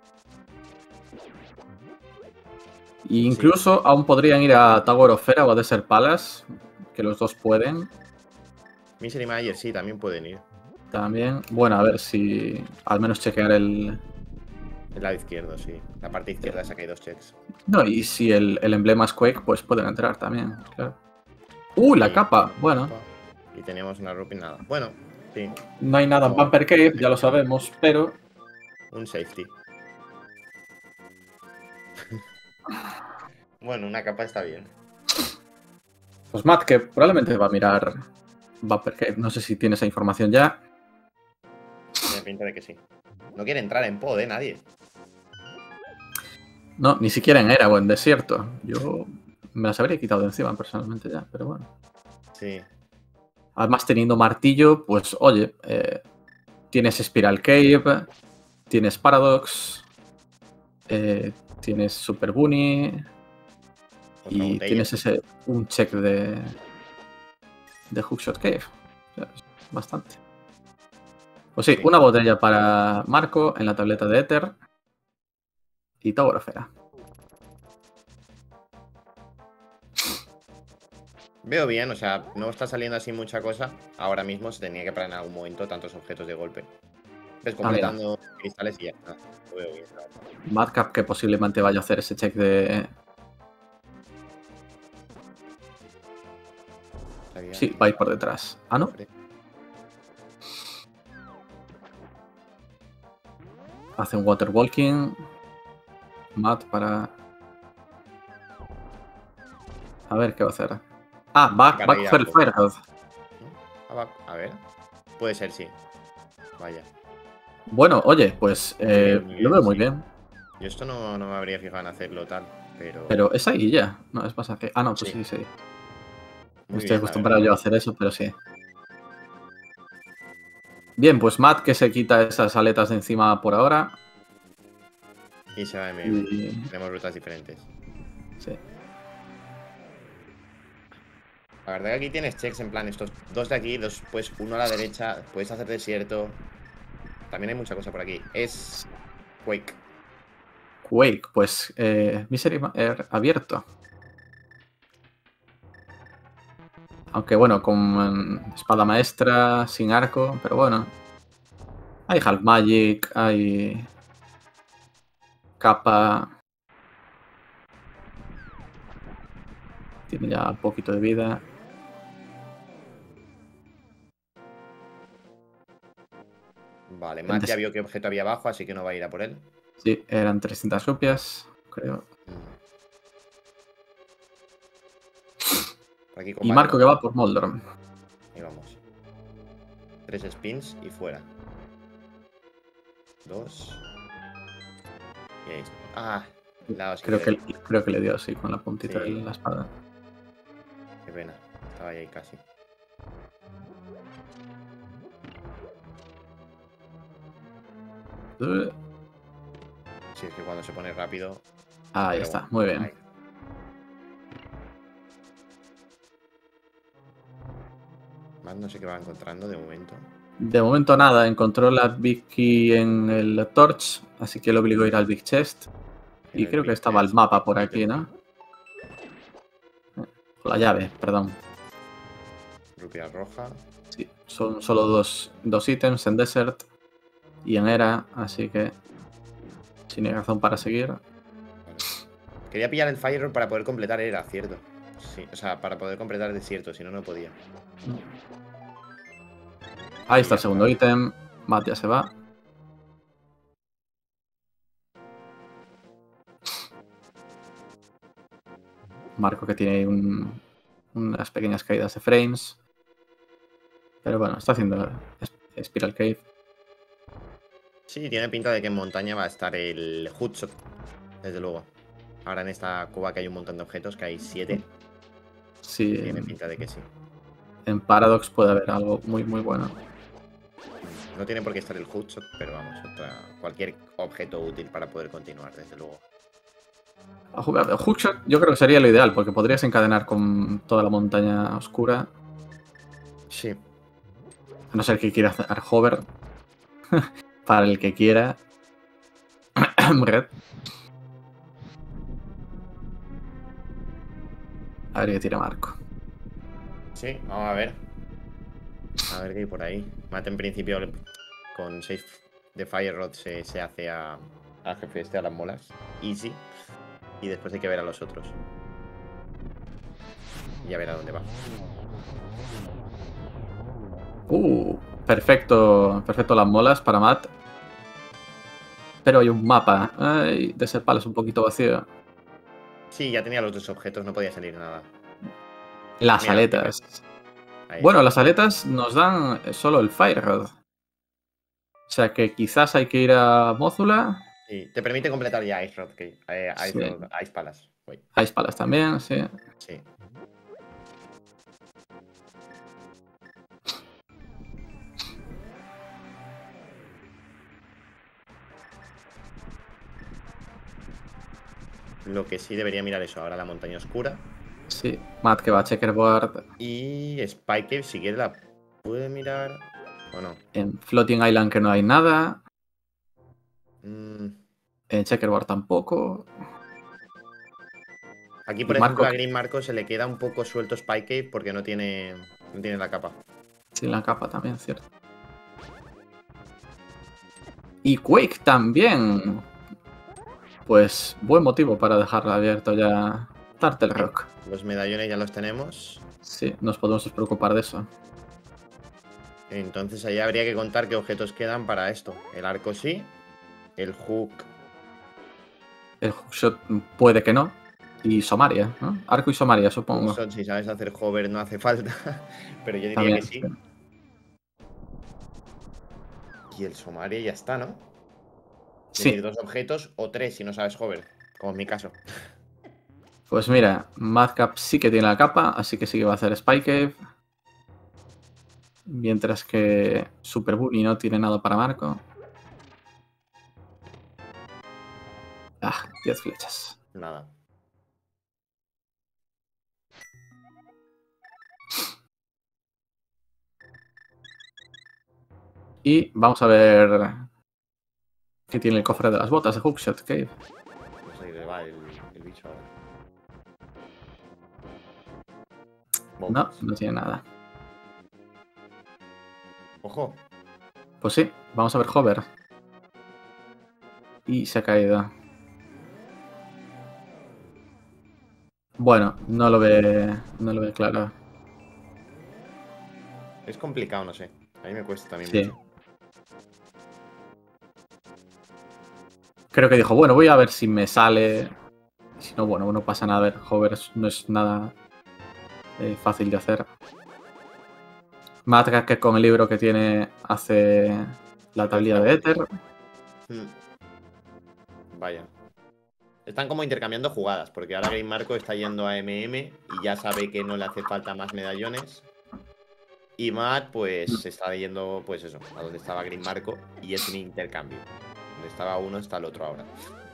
E incluso aún podrían ir a Tower of Fera o a Desert Palace, que los dos pueden. Misery Mayer, sí, también pueden ir. También. Bueno, a ver si al menos chequear el... El lado izquierdo, sí. La parte izquierda esa que hay dos checks. No, y si el, el emblema es Quake, pues pueden entrar también, claro. ¡Uh, la Y- capa! Bueno, Y tenemos una rupi nada. Bueno, sí. no hay nada en No. Bumper Cave, ya lo sabemos, pero... Un safety. Bueno, una capa está bien. Pues Matt, que probablemente va a mirar Bumper Cave. No sé si tiene esa información ya. Tiene pinta de que sí. No quiere entrar en pod, ¿eh? Nadie. No, ni siquiera en Era o en Desierto. Yo me las habría quitado de encima personalmente ya, pero bueno. Sí. Además, teniendo martillo, pues oye, eh, tienes Spiral Cave, tienes Paradox, eh, tienes Super Bunny Otra y botella. tienes ese un check de, de Hookshot Cave. O sea, es bastante. Pues sí, Sí. una botella para Marco en la tableta de Ether. Y Taurofera. Veo bien, o sea, no está saliendo así mucha cosa. Ahora mismo se tenía que parar en algún momento tantos objetos de golpe. Ves Ah, mira. completando cristales y ya está. Lo veo bien, la verdad. Madcap que posiblemente vaya a hacer ese check de... Sabía Sí, que va a ir por detrás. Ah, ¿no? cofre. Hace un water walking. Matt para... A ver qué va a hacer. Ah, va, Para va a ir a coger el por- Firehead. ¿no? Ah, va- A ver. Puede ser, sí. Vaya. Bueno, oye, pues Muy eh, bien, muy lo bien, veo muy sí. bien. Yo esto no, no me habría fijado en hacerlo tal, pero... Pero es ahí ya. No, es pasaje. Ah, no, pues Sí, sí, sí. muy Estoy bien, la acostumbrado verdad. yo a hacer eso, pero sí. Bien, pues Matt que se quita esas aletas de encima por ahora. Y se va de medio. Y... Tenemos rutas diferentes. Sí. La verdad que aquí tienes checks en plan estos dos de aquí, dos, pues uno a la derecha, puedes hacer desierto. También hay mucha cosa por aquí. Es Quake. Quake, pues eh, Misery Air abierto. Aunque bueno, con eh, espada maestra, sin arco, pero bueno. Hay Half Magic, hay capa. Tiene ya un poquito de vida. Vale, El Matt ya des- vio qué objeto había abajo, así que no va a ir a por él. Sí, eran trescientas rupias, creo. Mm. Por aquí Y combate, Marco ¿no? que va por Moldorm. Ahí vamos. Tres spins y fuera. Dos. Y ahí está. Ah, la sin Creo que, querer. creo que le dio así con la puntita de Sí, la espada. qué pena. Estaba ahí casi. Uh, Sí, es que cuando se pone rápido. Ahí Pero está, bueno, muy bien. ahí. Matt no sé qué va encontrando de momento. De momento nada, encontró la Big Key en el Torch, así que lo obligó a ir al Big Chest. En Y el creo que Big estaba el Chest, mapa por Little aquí, Key. ¿no? La llave, perdón. Rupia roja. Sí, son solo dos, dos ítems en Desert y en Era, así que sin razón para seguir. Vale. Quería pillar el Fire Roll para poder completar, era cierto. Sí, o sea, para poder completar el desierto, si no, no podía. Ahí Y está ya el segundo está. ítem. Matt ya se va. Marco que tiene un, unas pequeñas caídas de frames. Pero bueno, está haciendo Spiral Cave. Sí, tiene pinta de que en montaña va a estar el Hoodshot, desde luego. Ahora en esta cueva que hay un montón de objetos, que hay siete, Sí, tiene en, pinta de que sí. en Paradox puede haber algo muy, muy bueno. No tiene por qué estar el Hoodshot, pero vamos, otra, cualquier objeto útil para poder continuar, desde luego. A jugar Hookshot yo creo que sería lo ideal, porque podrías encadenar con toda la montaña oscura. Sí. A no ser que quiera hacer hover. Para el que quiera. Red. A ver qué tira Marco. Sí, vamos a ver. A ver qué hay por ahí. Mate en principio con seis de Fire Rod se, se hace a, al jefe este, a las molas. Easy. Y después hay que ver a los otros. Y a ver a dónde va. Uh, perfecto. Perfecto las molas para Matt. Pero hay un mapa. Ay, de ese palo es un poquito vacío. Sí, ya tenía los dos objetos, no podía salir nada. Las Mira, primero. aletas. Ahí Bueno, está. las aletas nos dan solo el Fire Rod. O sea que quizás hay que ir a Mózula. Sí, te permite completar ya Ice Rod, que, eh, Ice Sí. Rod, Ice Palace. Uy, Hay palas también, sí. sí. Lo que sí debería mirar eso, ahora la montaña oscura. Sí. Matt que va a checkerboard. Y Spike, si quiere la puede mirar. ¿O no? En Floating Island que no hay nada. Mm. En Checkerboard tampoco. Aquí, por Y ejemplo, Marco a que- Green Marco se le queda un poco suelto Spike Cave porque no tiene, no tiene la capa. Sin la capa también, cierto. Y Quake también. Pues buen motivo para dejarlo abierto ya Turtle Rock. Los medallones ya los tenemos. Sí, nos podemos preocupar de eso. Entonces ahí habría que contar qué objetos quedan para esto. El arco sí. El hook. El hookshot puede que no. Y Somaria, ¿no? Arco y Somaria, supongo. Hookshot, si sabes hacer hover no hace falta. Pero yo diría También. que sí. Y el Somaria ya está, ¿no? Es Sí. decir, dos objetos o tres si no sabes hover. Como en mi caso. Pues mira, Madcap sí que tiene la capa, así que sí que va a hacer Spike Cave. Mientras que Super Bunny no tiene nada para Marco. Ah, diez flechas. Nada. Y vamos a ver qué tiene el cofre de las botas de Hookshot Cave. No sé qué va el, el bicho ahora. No, Bombas. no tiene nada. Ojo. Pues sí, vamos a ver Hover. Y se ha caído. Bueno, no lo ve. No lo ve claro. Es complicado, no sé. A mí me cuesta también Sí. mucho. Creo que dijo, bueno, voy a ver si me sale. Si no, bueno, no pasa nada. A ver, Hover no es nada eh, fácil de hacer. Madcap que con el libro que tiene hace la tablilla de Ether. Hmm. Vaya. Están como intercambiando jugadas, porque ahora Green Marco está yendo a M M y ya sabe que no le hace falta más medallones. Y Matt, pues, está yendo, pues eso, a donde estaba Green Marco y es un intercambio. Donde estaba uno está el otro ahora.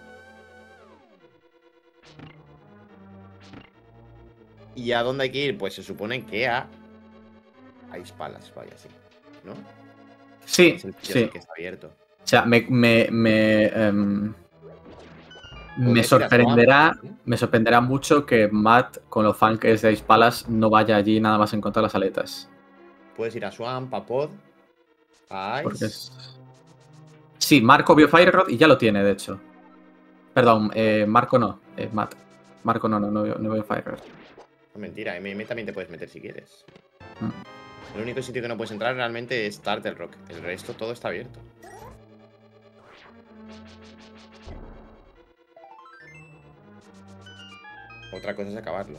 ¿Y a dónde hay que ir? Pues se supone que a... a Ispalas, vaya, sí. ¿No? Sí, Es el sitio sí. así que está abierto. O sea, me, me, me, em, me Podrías ir a sorprenderá, Swamp, ¿no? me sorprenderá mucho que Matt, con lo fan que es de Ice Palace, no vaya allí nada más encontrar las aletas. Puedes ir a Swamp, a Pod, a Porque Ice. es... Sí, Marco vio Fire Rod y ya lo tiene, de hecho. Perdón, eh, Marco no, eh, Matt. Marco no, no, no vio, no vio Fire Rod. No, mentira, M M también te puedes meter si quieres. Mm. El único sitio que no puedes entrar realmente es Turtle Rock. El resto todo está abierto. Otra cosa es acabarlo.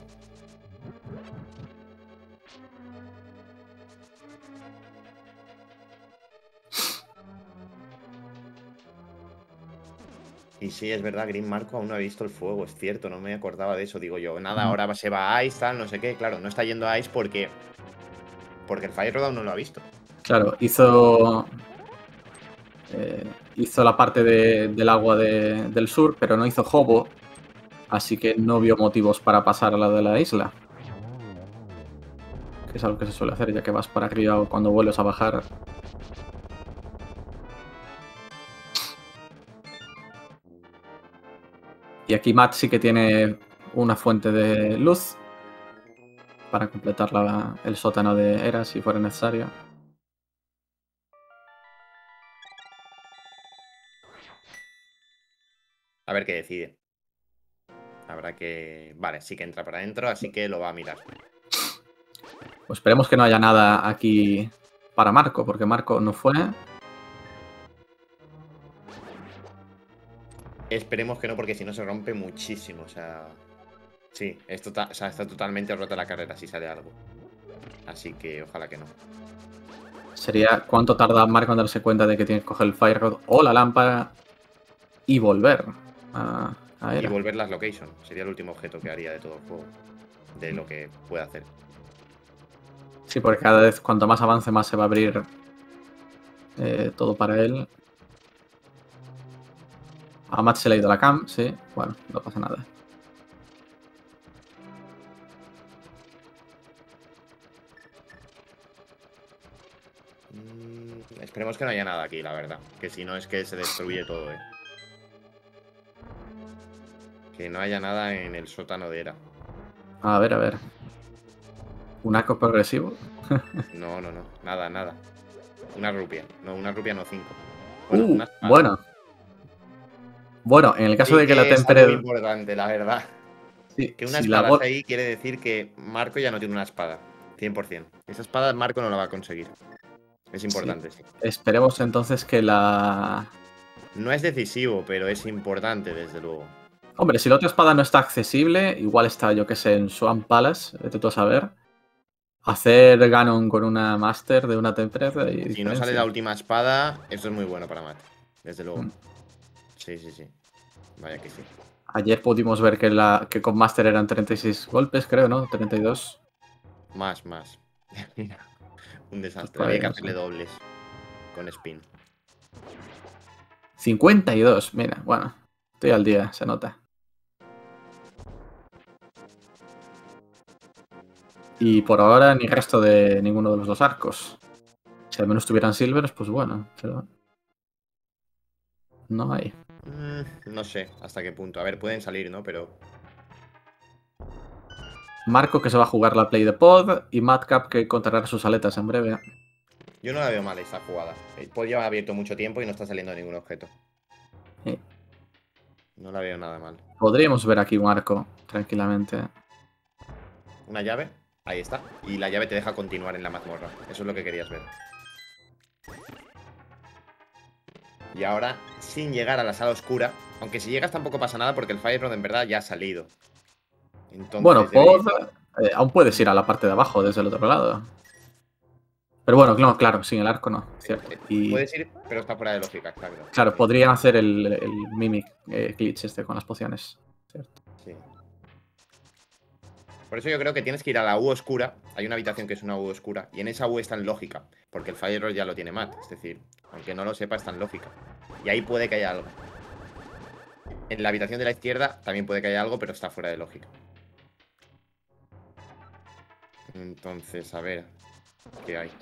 Y sí, es verdad, Green Marco aún no ha visto el fuego, es cierto, no me acordaba de eso, digo yo. Nada, ahora se va a Ice, tal, no sé qué. Claro, no está yendo a Ice porque... Porque el Fire Rod aún no lo ha visto. Claro, hizo... Eh, hizo la parte de, del agua de, del sur, pero no hizo Hobo. Así que no vio motivos para pasar a la de la isla. Que es algo que se suele hacer, ya que vas para arriba o cuando vuelves a bajar. Y aquí Matt sí que tiene una fuente de luz para completar la, el sótano de Hera si fuera necesario. A ver qué decide. Habrá que... Vale, sí que entra para adentro, así que lo va a mirar. Pues esperemos que no haya nada aquí para Marco, porque Marco no fue. Esperemos que no, porque si no se rompe muchísimo, o sea... Sí, es tota- o sea, está totalmente rota la carrera si sale algo. Así que ojalá que no. Sería cuánto tarda Marco en darse cuenta de que tiene que coger el Fire Rod o la lámpara y volver a, a Y Hera. volver las location. Sería el último objeto que haría de todo el juego. De lo que pueda hacer. Sí, porque cada vez cuanto más avance más se va a abrir eh, todo para él. A Matt se le ha ido la cam, sí. Bueno, no pasa nada. Mm, esperemos que no haya nada aquí, la verdad. Que si no es que se destruye todo, eh. Que no haya nada en el sótano de Era. A ver, a ver. ¿Un arco progresivo? No, no, no. Nada, nada. Una rupia. No, una rupia no, cinco. Bueno, Uh, una espada. bueno. Bueno, en el caso Sí de que la que es algo Tempered... importante, la verdad. Sí, Que una si la espada bot... esté ahí quiere decir que Marco ya no tiene una espada. cien por cien. Esa espada Marco no la va a conseguir. Es Sí. importante, sí. Esperemos entonces que la... No es decisivo, pero es importante, desde luego. Hombre, si la otra espada no está accesible, igual está, yo que sé, en Swan Palace, vete tú a saber. Hacer Ganon con una Master de una Tempered y Si no sale la diferencia. última espada, esto es muy bueno para Matt. Desde luego. Mm. Sí, sí, sí. Vaya que sí. Ayer pudimos ver que, la, que con Master eran treinta y seis golpes, creo, ¿no? treinta y dos. Más, más. Mira, un desastre. Pues, Había que no sé. hacerle dobles con spin. cincuenta y dos, mira, bueno. Estoy al día, se nota. Y por ahora ni resto de ninguno de los dos arcos. Si al menos tuvieran silvers, pues bueno, pero... No hay. Mm, no sé hasta qué punto. A ver, pueden salir, ¿no? Pero... Marco que se va a jugar la play de pod y Madcap que encontrará sus aletas en breve. Yo no la veo mal esta jugada. El pod lleva abierto mucho tiempo y no está saliendo ningún objeto. Sí. No la veo nada mal. Podríamos ver aquí un arco, tranquilamente. Una llave. Ahí está. Y la llave te deja continuar en la mazmorra. Eso es lo que querías ver. Y ahora, sin llegar a la sala oscura, aunque si llegas tampoco pasa nada porque el Fire Rod en verdad ya ha salido. Entonces, Bueno, debería- pod... eh, aún puedes ir a la parte de abajo desde el otro lado. Pero bueno, claro, claro, sin el arco no, cierto. Y puedes ir, pero está fuera de lógica, exacto. claro, podrían hacer el, el Mimic eh, glitch este con las pociones. Cierto. Sí. Por eso yo creo que tienes que ir a la U oscura. Hay una habitación que es una U oscura. Y en esa U está en lógica. Porque el Fire Rod ya lo tiene Matt. Es decir, aunque no lo sepa, está en lógica. Y ahí puede que haya algo. En la habitación de la izquierda también puede que haya algo, pero está fuera de lógica. Entonces, a ver. ¿Qué hay?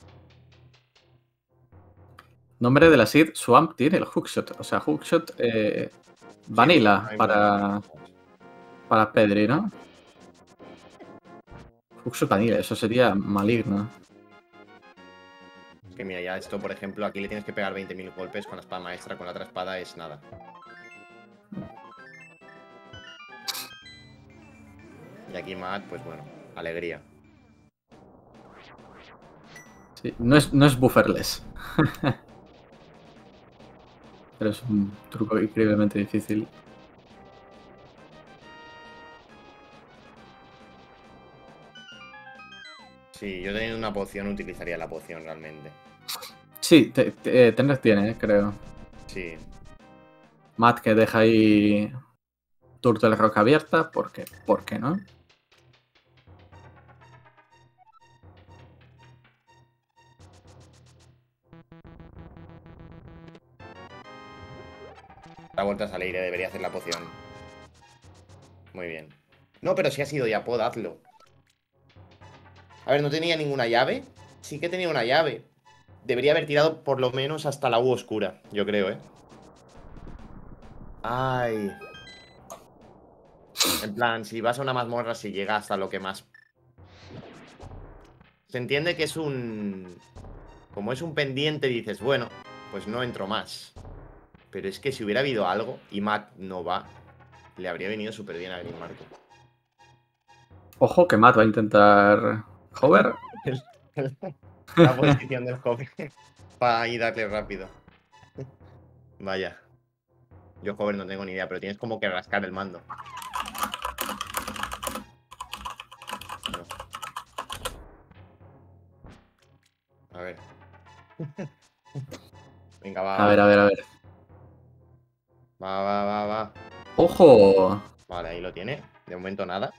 Nombre de la seed, Swamp tiene el hookshot. O sea, hookshot eh, vanilla Sí, para, para Pedri, ¿no? Hookshot vanilla, eso sería maligno. Que mira, ya esto, por ejemplo, aquí le tienes que pegar veinte mil golpes con la espada maestra, con la otra espada es nada. Y aquí Matt, pues bueno, alegría. Sí, no es, no es bufferless. Pero es un truco increíblemente difícil. Sí, yo teniendo una poción utilizaría la poción realmente. Sí, te, te, tener tiene, creo. Sí. Matt que deja ahí Turtle Rock abierta, porque, ¿por qué no? La vuelta a salir, ¿eh? Debería hacer la poción. Muy bien. No, pero si ha sido ya pod, hazlo. A ver, no tenía ninguna llave. Sí que tenía una llave. Debería haber tirado por lo menos hasta la U oscura, yo creo, ¿eh? Ay. En plan, si vas a una mazmorra, si llega hasta lo que más... Se entiende que es un... Como es un pendiente, dices, bueno, pues no entro más. Pero es que si hubiera habido algo y Matt no va, le habría venido súper bien a Green Marco. Ojo que Matt va a intentar hover. La posición del joven para ir darle rápido. Vaya. Yo hover no tengo ni idea, pero tienes como que rascar el mando. No. A ver. Venga, va. A ver, a ver, a ver. Va, va, va, va. ¡Ojo! Vale, ahí lo tiene. De momento nada.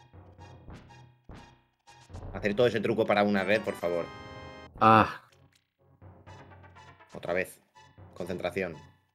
Hacer todo ese truco para una red, por favor. Ah, Otra vez. Concentración.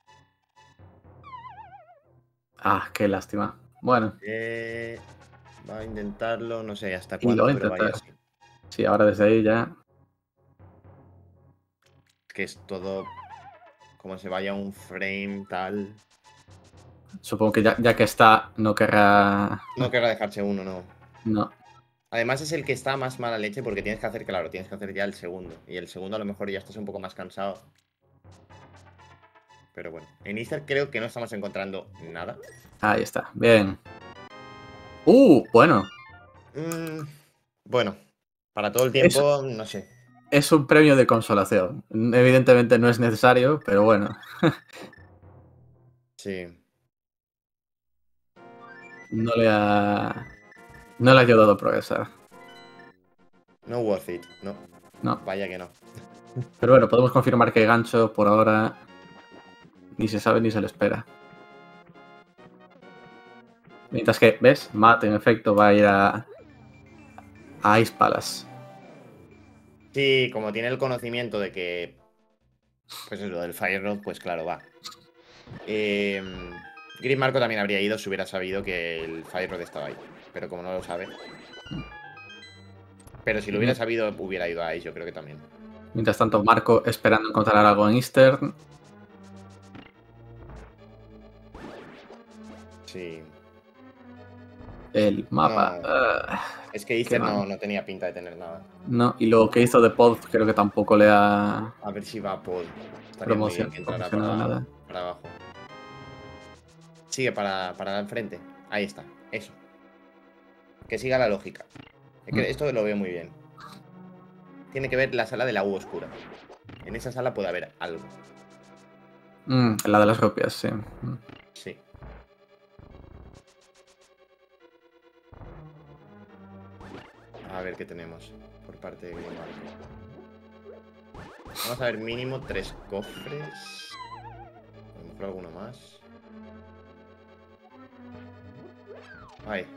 ah, qué lástima. Bueno, Eh, va a intentarlo, no sé hasta y lo cuándo, va a pero vaya intentar. así. Sí, ahora desde ahí ya. que es todo como se vaya un frame, tal. Supongo que ya, ya que está, no querrá... No querrá dejarse uno, no. No. Además es el que está más mala leche porque tienes que hacer, claro, tienes que hacer ya el segundo. Y el segundo a lo mejor ya estás un poco más cansado. Pero bueno, en Easter creo que no estamos encontrando nada. Ahí está, bien. Uh, bueno. Mm, bueno, para todo el Es, tiempo, no sé. es un premio de consolación. Evidentemente no es necesario, pero bueno. Sí. No le ha... No le ha ayudado a progresar. No worth it, no. No. Vaya que no. Pero bueno, podemos confirmar que Gancho por ahora ni se sabe ni se le espera. Mientras que, ¿ves? Matt en efecto va a ir a, a Ice Palace. Sí, como tiene el conocimiento de que... Pues es lo del Fire Rod, pues claro, va. Eh, Gris Marco también habría ido si hubiera sabido que el Fire Rod estaba ahí. Pero como no lo sabe... Pero si lo hubiera sabido, hubiera ido a Ice, yo creo que también. Mientras tanto, Marco esperando encontrar algo en Eastern. Sí. El mapa. No, Uh, es que Easter no, no tenía pinta de tener nada. No, y lo que hizo de Pod creo que tampoco le ha... A ver si va a Pod. Estaría muy bien que entrara para, nada. para abajo. Sigue para, para el frente. Ahí está. Eso. Que siga la lógica. Es que Mm. esto lo veo muy bien. Tiene que ver la sala de la U oscura. En esa sala puede haber algo. Mm, la de las copias, sí. Mm. Sí. A ver qué tenemos por parte de Green Marco. Vamos a ver mínimo tres cofres. A lo mejor alguno más. Ahí.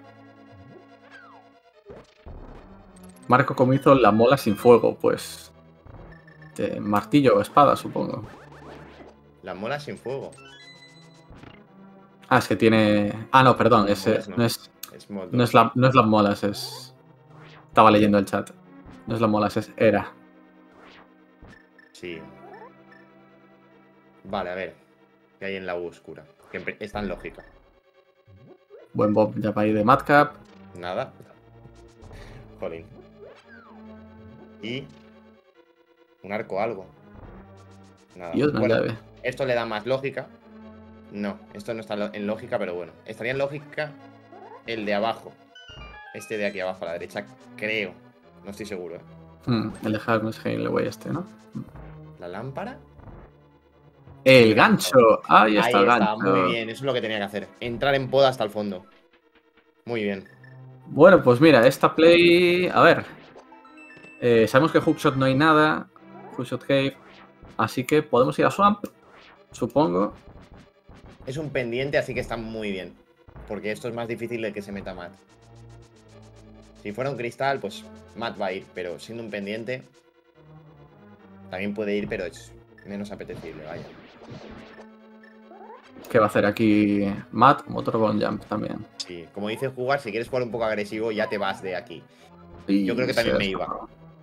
Marco como hizo la mola sin fuego, pues... De martillo o espada, supongo. La mola sin fuego. Ah, es que tiene... Ah, no, perdón, Las ese molas no. no es... Es Moldor. No es, la, no es las molas, es... Estaba leyendo el chat. No es las molas, es era. Sí. Vale, a ver. ¿Qué hay en la U oscura? Que es tan lógica. Buen Bob ya para ir de Madcap. Nada. Jolín. Y... un arco algo. Nada. Y una Bueno, llave. esto le da más lógica. No, esto no está en lógica, pero bueno. Estaría en lógica el de abajo. Este de aquí abajo a la derecha, creo. No estoy seguro, ¿eh? Hmm, el de Harkness Haleway este, ¿no? ¿La lámpara? ¡El gancho! Ahí está Ahí el está, gancho. muy bien. Eso es lo que tenía que hacer. Entrar en poda hasta el fondo. Muy bien. Bueno, pues mira, esta play... A ver. Eh, sabemos que Hookshot no hay nada. Hookshot Cave. Así que podemos ir a Swamp, supongo. Es un pendiente, así que está muy bien. Porque esto es más difícil de que se meta Matt. Si fuera un cristal, pues Matt va a ir. Pero siendo un pendiente, también puede ir, pero es menos apetecible, vaya. ¿Qué va a hacer aquí Matt? Motor Bone Jump también. Sí, como dice jugar, si quieres jugar un poco agresivo, ya te vas de aquí. Y Yo creo que también me se- iba.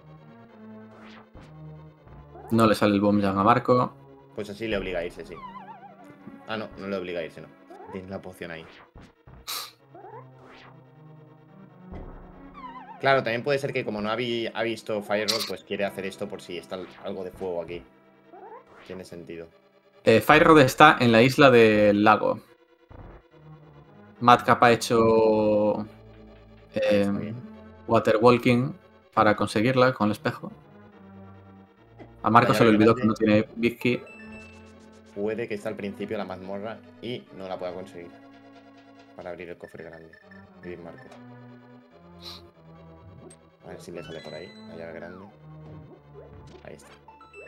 No le sale el Bomb Jump a Marco. Pues así le obliga a irse, sí. Ah, no, no le obliga a irse, no. Tienes la poción ahí. Claro, también puede ser que como no ha, vi ha visto Fire Rock, pues quiere hacer esto por si está algo de fuego aquí. Tiene sentido. Eh, Fire Rod está en la isla del lago. Madcap ha hecho eh, Está bien. Water Walking para conseguirla con el espejo. A Marco La se le llave olvidó grande que no tiene Big Key. puede que está al principio la mazmorra y no la pueda conseguir. Para abrir el cofre grande. Bien, Marco. A ver si le sale por ahí. La llave grande. Ahí está.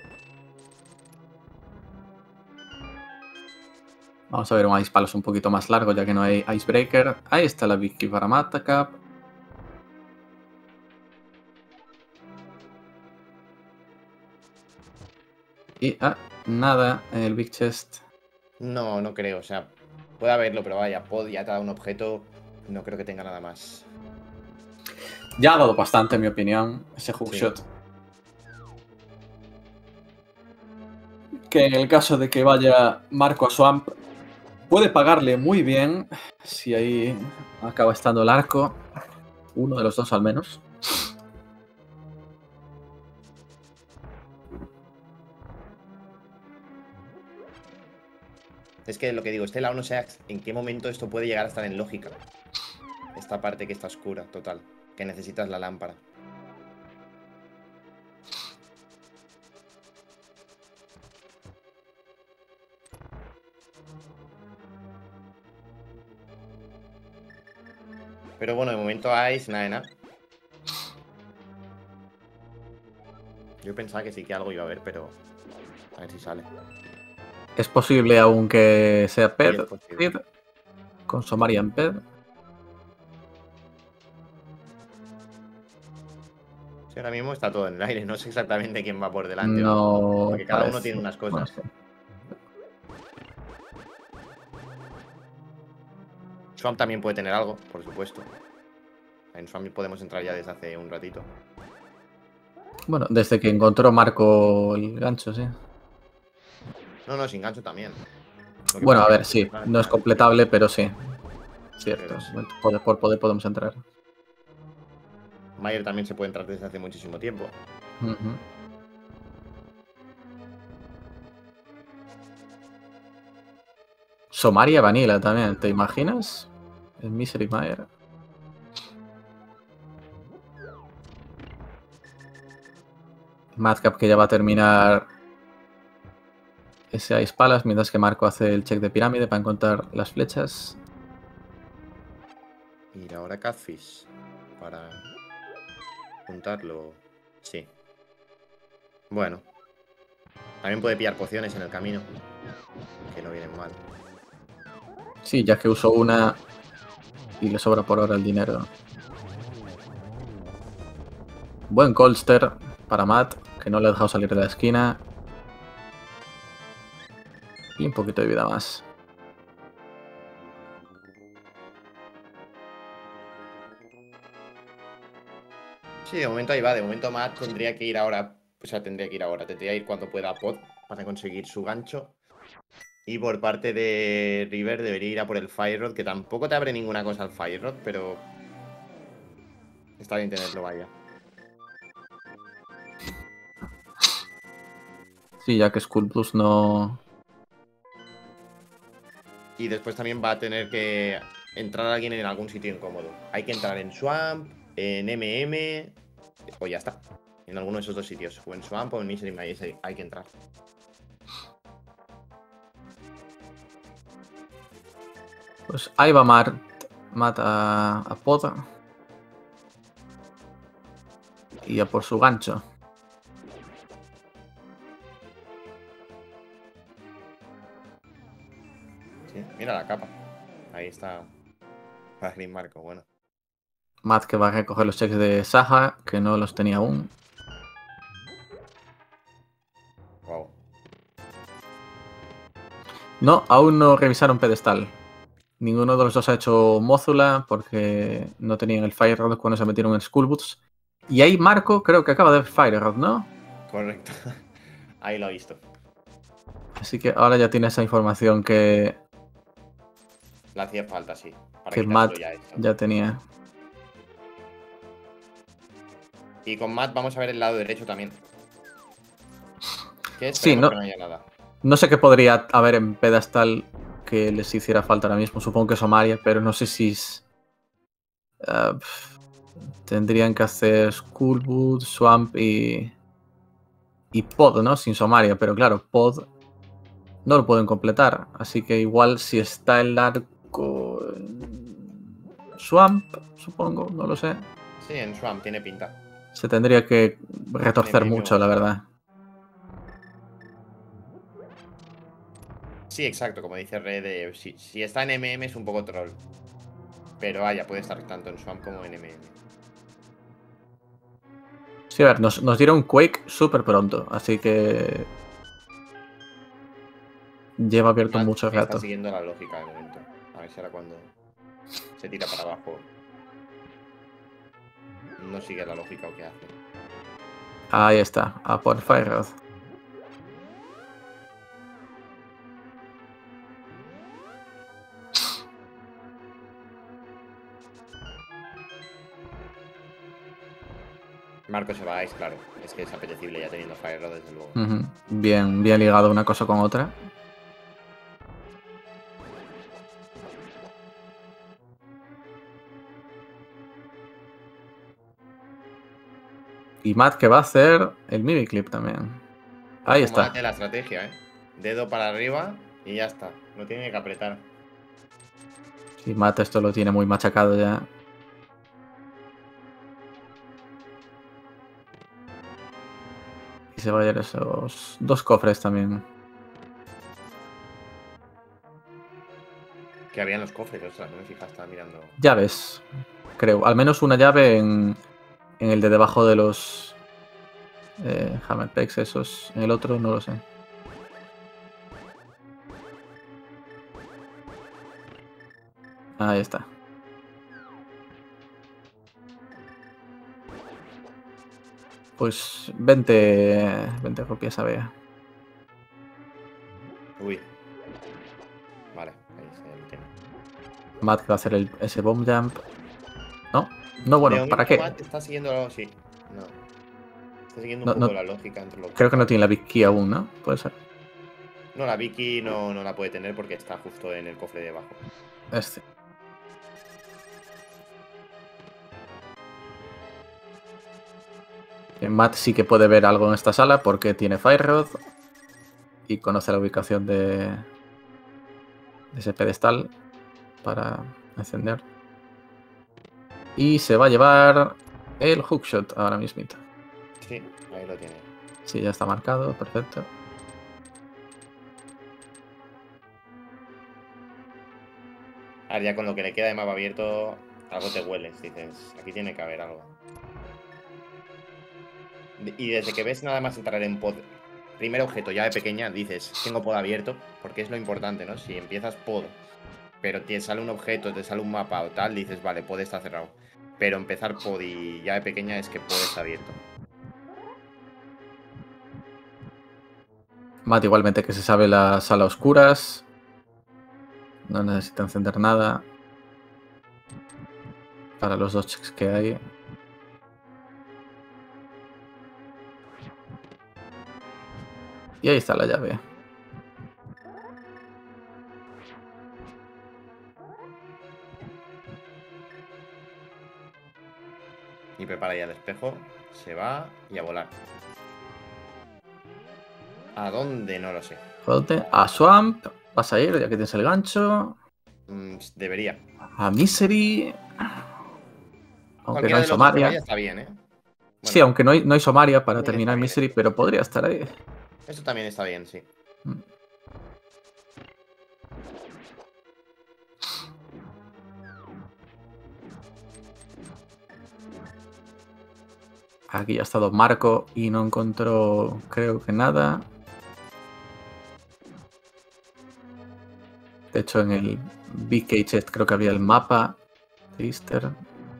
Vamos a ver un Ice Palace un poquito más largo, ya que no hay Icebreaker. Ahí está la Big Key para Madcap. Y ah, nada en el Big Chest. No, no creo. O sea, puede haberlo, pero vaya, Pod ya te da un objeto. No creo que tenga nada más. Ya ha dado bastante, en mi opinión, ese hookshot. Sí. que en el caso de que vaya Marco a Swamp, puede pagarle muy bien si ahí acaba estando el arco. Uno de los dos al menos. Es que lo que digo, este lado no sé en qué momento esto puede llegar a estar en lógica. Esta parte que está oscura, total. Que necesitas la lámpara. Pero bueno, de momento Ice, nada de nada. Yo pensaba que sí que algo iba a haber, pero a ver si sale. Es posible aún que sea P E D, Sí, es posible. P E D con Somaria en P E D. Sí, ahora mismo está todo en el aire, no sé exactamente quién va por delante. No Porque cada uno parece. tiene unas Bueno, cosas. sí. Swamp también puede tener algo, por supuesto. En Swamp podemos entrar ya desde hace un ratito. Bueno, desde que encontró Marco el gancho, sí. No, no, sin gancho también. Lo que Bueno, pasa a es ver, que sí. no No es entrar. completable, pero sí. Cierto. Pero sí. Por, por poder podemos entrar. Mayer también se puede entrar desde hace muchísimo tiempo. Uh-huh. Somaria Vanilla también, ¿te imaginas? El Misery Mire. Madcap que ya va a terminar ese Ice Palace, mientras que Marco hace el check de pirámide para encontrar las flechas. Y ahora Catfish. Para juntarlo. Sí. Bueno. También puede pillar pociones en el camino. Que no vienen mal. Sí, ya que usó una y le sobra por ahora el dinero. Buen Colster para Matt, que no le ha dejado salir de la esquina. Y un poquito de vida más. Sí, de momento ahí va. De momento Matt tendría que ir ahora. O sea, tendría que ir ahora. Tendría que ir cuando pueda a Pod para conseguir su gancho. Y por parte de River debería ir a por el Fire Rod, que tampoco te abre ninguna cosa al Fire Rod, pero está bien tenerlo, vaya. Sí, ya que Skull Plus no... Y después también va a tener que entrar alguien en algún sitio incómodo. Hay que entrar en Swamp, en M M, o ya está. En alguno de esos dos sitios. O en Swamp o en Misery Maze hay que entrar. Pues ahí va Matt. Mata a Pod. Y a por su gancho. Sí, mira la capa. Ahí está. Para Green Marco, bueno. Matt que va a recoger los checks de Saja, que no los tenía aún. Wow. No, aún no revisaron pedestal. Ninguno de los dos ha hecho Mózula porque no tenían el Fire Rod cuando se metieron en Skull Boots. Y ahí Marco creo que acaba de Fire Rod, ¿no? Correcto. Ahí lo he visto. Así que ahora ya tiene esa información que, Le hacía falta, sí. Para que quitárselo Matt ya esto. ya tenía. Y con Matt vamos a ver el lado derecho también. Que Sí, esperemos no, que no haya nada. no sé qué podría haber en pedestal que les hiciera falta ahora mismo. Supongo que Somaria, pero no sé si es, uh, tendrían que hacer Skullwood, Swamp y, y Pod, ¿no? Sin Somaria, pero claro, Pod no lo pueden completar. Así que igual si está el arco Swamp, supongo, no lo sé. Sí, en Swamp tiene pinta. Se tendría que retorcer M M mucho, o la Swamp. verdad. Sí, exacto, como dice Red, de, si, si está en M M es un poco troll. Pero vaya, puede estar tanto en Swamp como en M M. Sí, a ver, nos, nos dieron Quake súper pronto, así que lleva abierto Matt mucho está rato. siguiendo la lógica de momento. A ver si ahora cuando se tira para abajo no sigue la lógica o qué hace. Ahí está, a por Fire Rod. Marco se va a Ice, claro. Es que es apetecible ya teniendo Fire Rod, desde luego. Uh-huh. Bien, bien ligado una cosa con otra. Y Matt que va a hacer el Mimiclip también. Ahí Ojo, Matt, está. de la estrategia, ¿eh? Dedo para arriba y ya está. No tiene que apretar. Sí, Matt esto lo tiene muy machacado ya. Y se va a llevar esos dos cofres también. Que había en los cofres, ostras, no me fijas, estaba mirando. Llaves, creo. Al menos una llave en, en el de debajo de los eh, Hammerpecks esos. En el otro no lo sé. Ahí está. Pues veinte, veinte copias había. Uy. Vale, ahí se lo tiene. Matt que va a hacer el, ese bomb jump. No, no, De bueno, momento, ¿para qué? Matt está siguiendo algo así. No. Está siguiendo un No, poco no, la lógica entre los creo que no compadres. tiene la Big Key aún, ¿no? Puede ser. No, la Vicky no, no la puede tener porque está justo en el cofre de abajo. Este. Eh, Matt sí que puede ver algo en esta sala porque tiene Fire Rod y conoce la ubicación de, de ese pedestal para encender. Y se va a llevar el hookshot ahora mismito. Sí, ahí lo tiene. Sí, ya está marcado, perfecto. Ahora ya con lo que le queda de mapa abierto, algo te hueles. Dices, aquí tiene que haber algo. Y desde que ves nada más entrar en pod, primer objeto, llave pequeña, dices, tengo pod abierto, porque es lo importante, ¿no? Si empiezas pod, pero te sale un objeto, te sale un mapa o tal, dices, vale, pod está cerrado. Pero empezar pod y llave pequeña es que pod está abierto. Matt igualmente que se sabe la sala a oscuras. No necesita encender nada. Para los dos checks que hay. Y ahí está la llave. Y prepara ya el espejo, se va y a volar. ¿A dónde? No lo sé. Jódete. A Swamp. Vas a ir ya que tienes el gancho. Mm, debería. A Misery. Aunque no Cualquiera hay de los dos que Somaria. vaya está bien, ¿eh? Bueno, Sí, aunque no hay, no hay Somaria para también está terminar bien Misery, esto. pero podría estar ahí. Eso también está bien, sí. Mm. Aquí ya ha estado Marco y no encontró, creo que nada. De hecho, en el Big K Chest creo que había el mapa de Easter.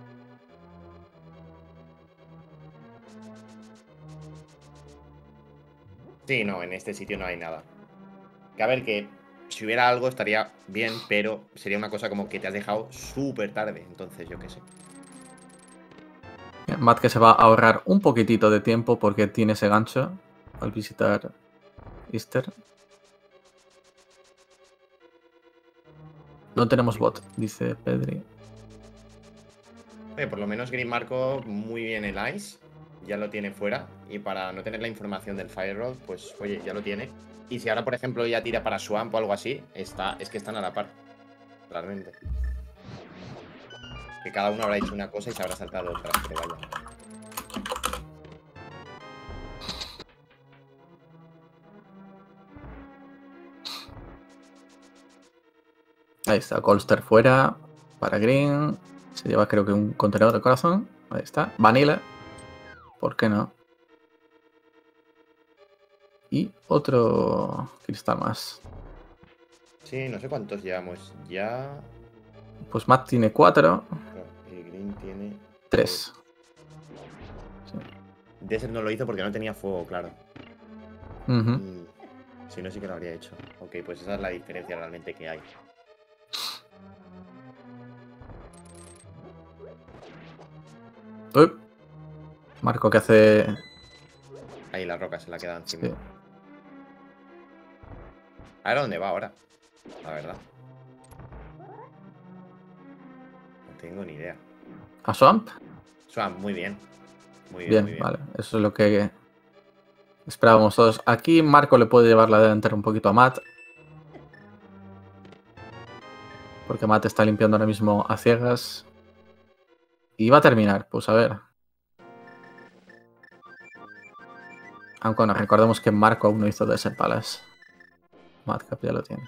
Sí, no, en este sitio no hay nada. Que a ver, que si hubiera algo estaría bien, pero sería una cosa como que te has dejado súper tarde. Entonces, yo qué sé. Matt que se va a ahorrar un poquitito de tiempo porque tiene ese gancho al visitar Easter. No tenemos bot, dice Pedri. Oye, por lo menos Green marcó muy bien el Ice. Ya lo tiene fuera. Y para no tener la información del Fire Rod, pues oye, ya lo tiene. Y si ahora, por ejemplo, ya tira para Swamp o algo así, está, es que están a la par. Realmente. Que cada uno habrá hecho una cosa y se habrá saltado otra, pero vaya. Ahí está, Colster fuera para Green. Se lleva creo que un contenedor de corazón. Ahí está. Vanilla. ¿Por qué no? Y otro cristal más. Sí, no sé cuántos llevamos. Ya. Pues Matt tiene cuatro. Y Green tiene. Tres. Sí. Desert no lo hizo porque no tenía fuego, claro. Uh -huh. Mm, si no, sí que lo habría hecho. Ok, pues esa es la diferencia realmente que hay. Uy. Marco que hace... Ahí la roca se la queda encima. Sí. A ver a dónde va ahora. La verdad. No tengo ni idea. ¿A Swamp? Swamp, muy bien. Muy bien, Bien, muy bien. vale. Eso es lo que esperábamos todos. Aquí Marco le puede llevar la delantera un poquito a Matt. Porque Matt está limpiando ahora mismo a ciegas. Y va a terminar, pues a ver. Aunque bueno, recordemos que Marco aún no hizo Desert Palace. Madcap ya lo tiene.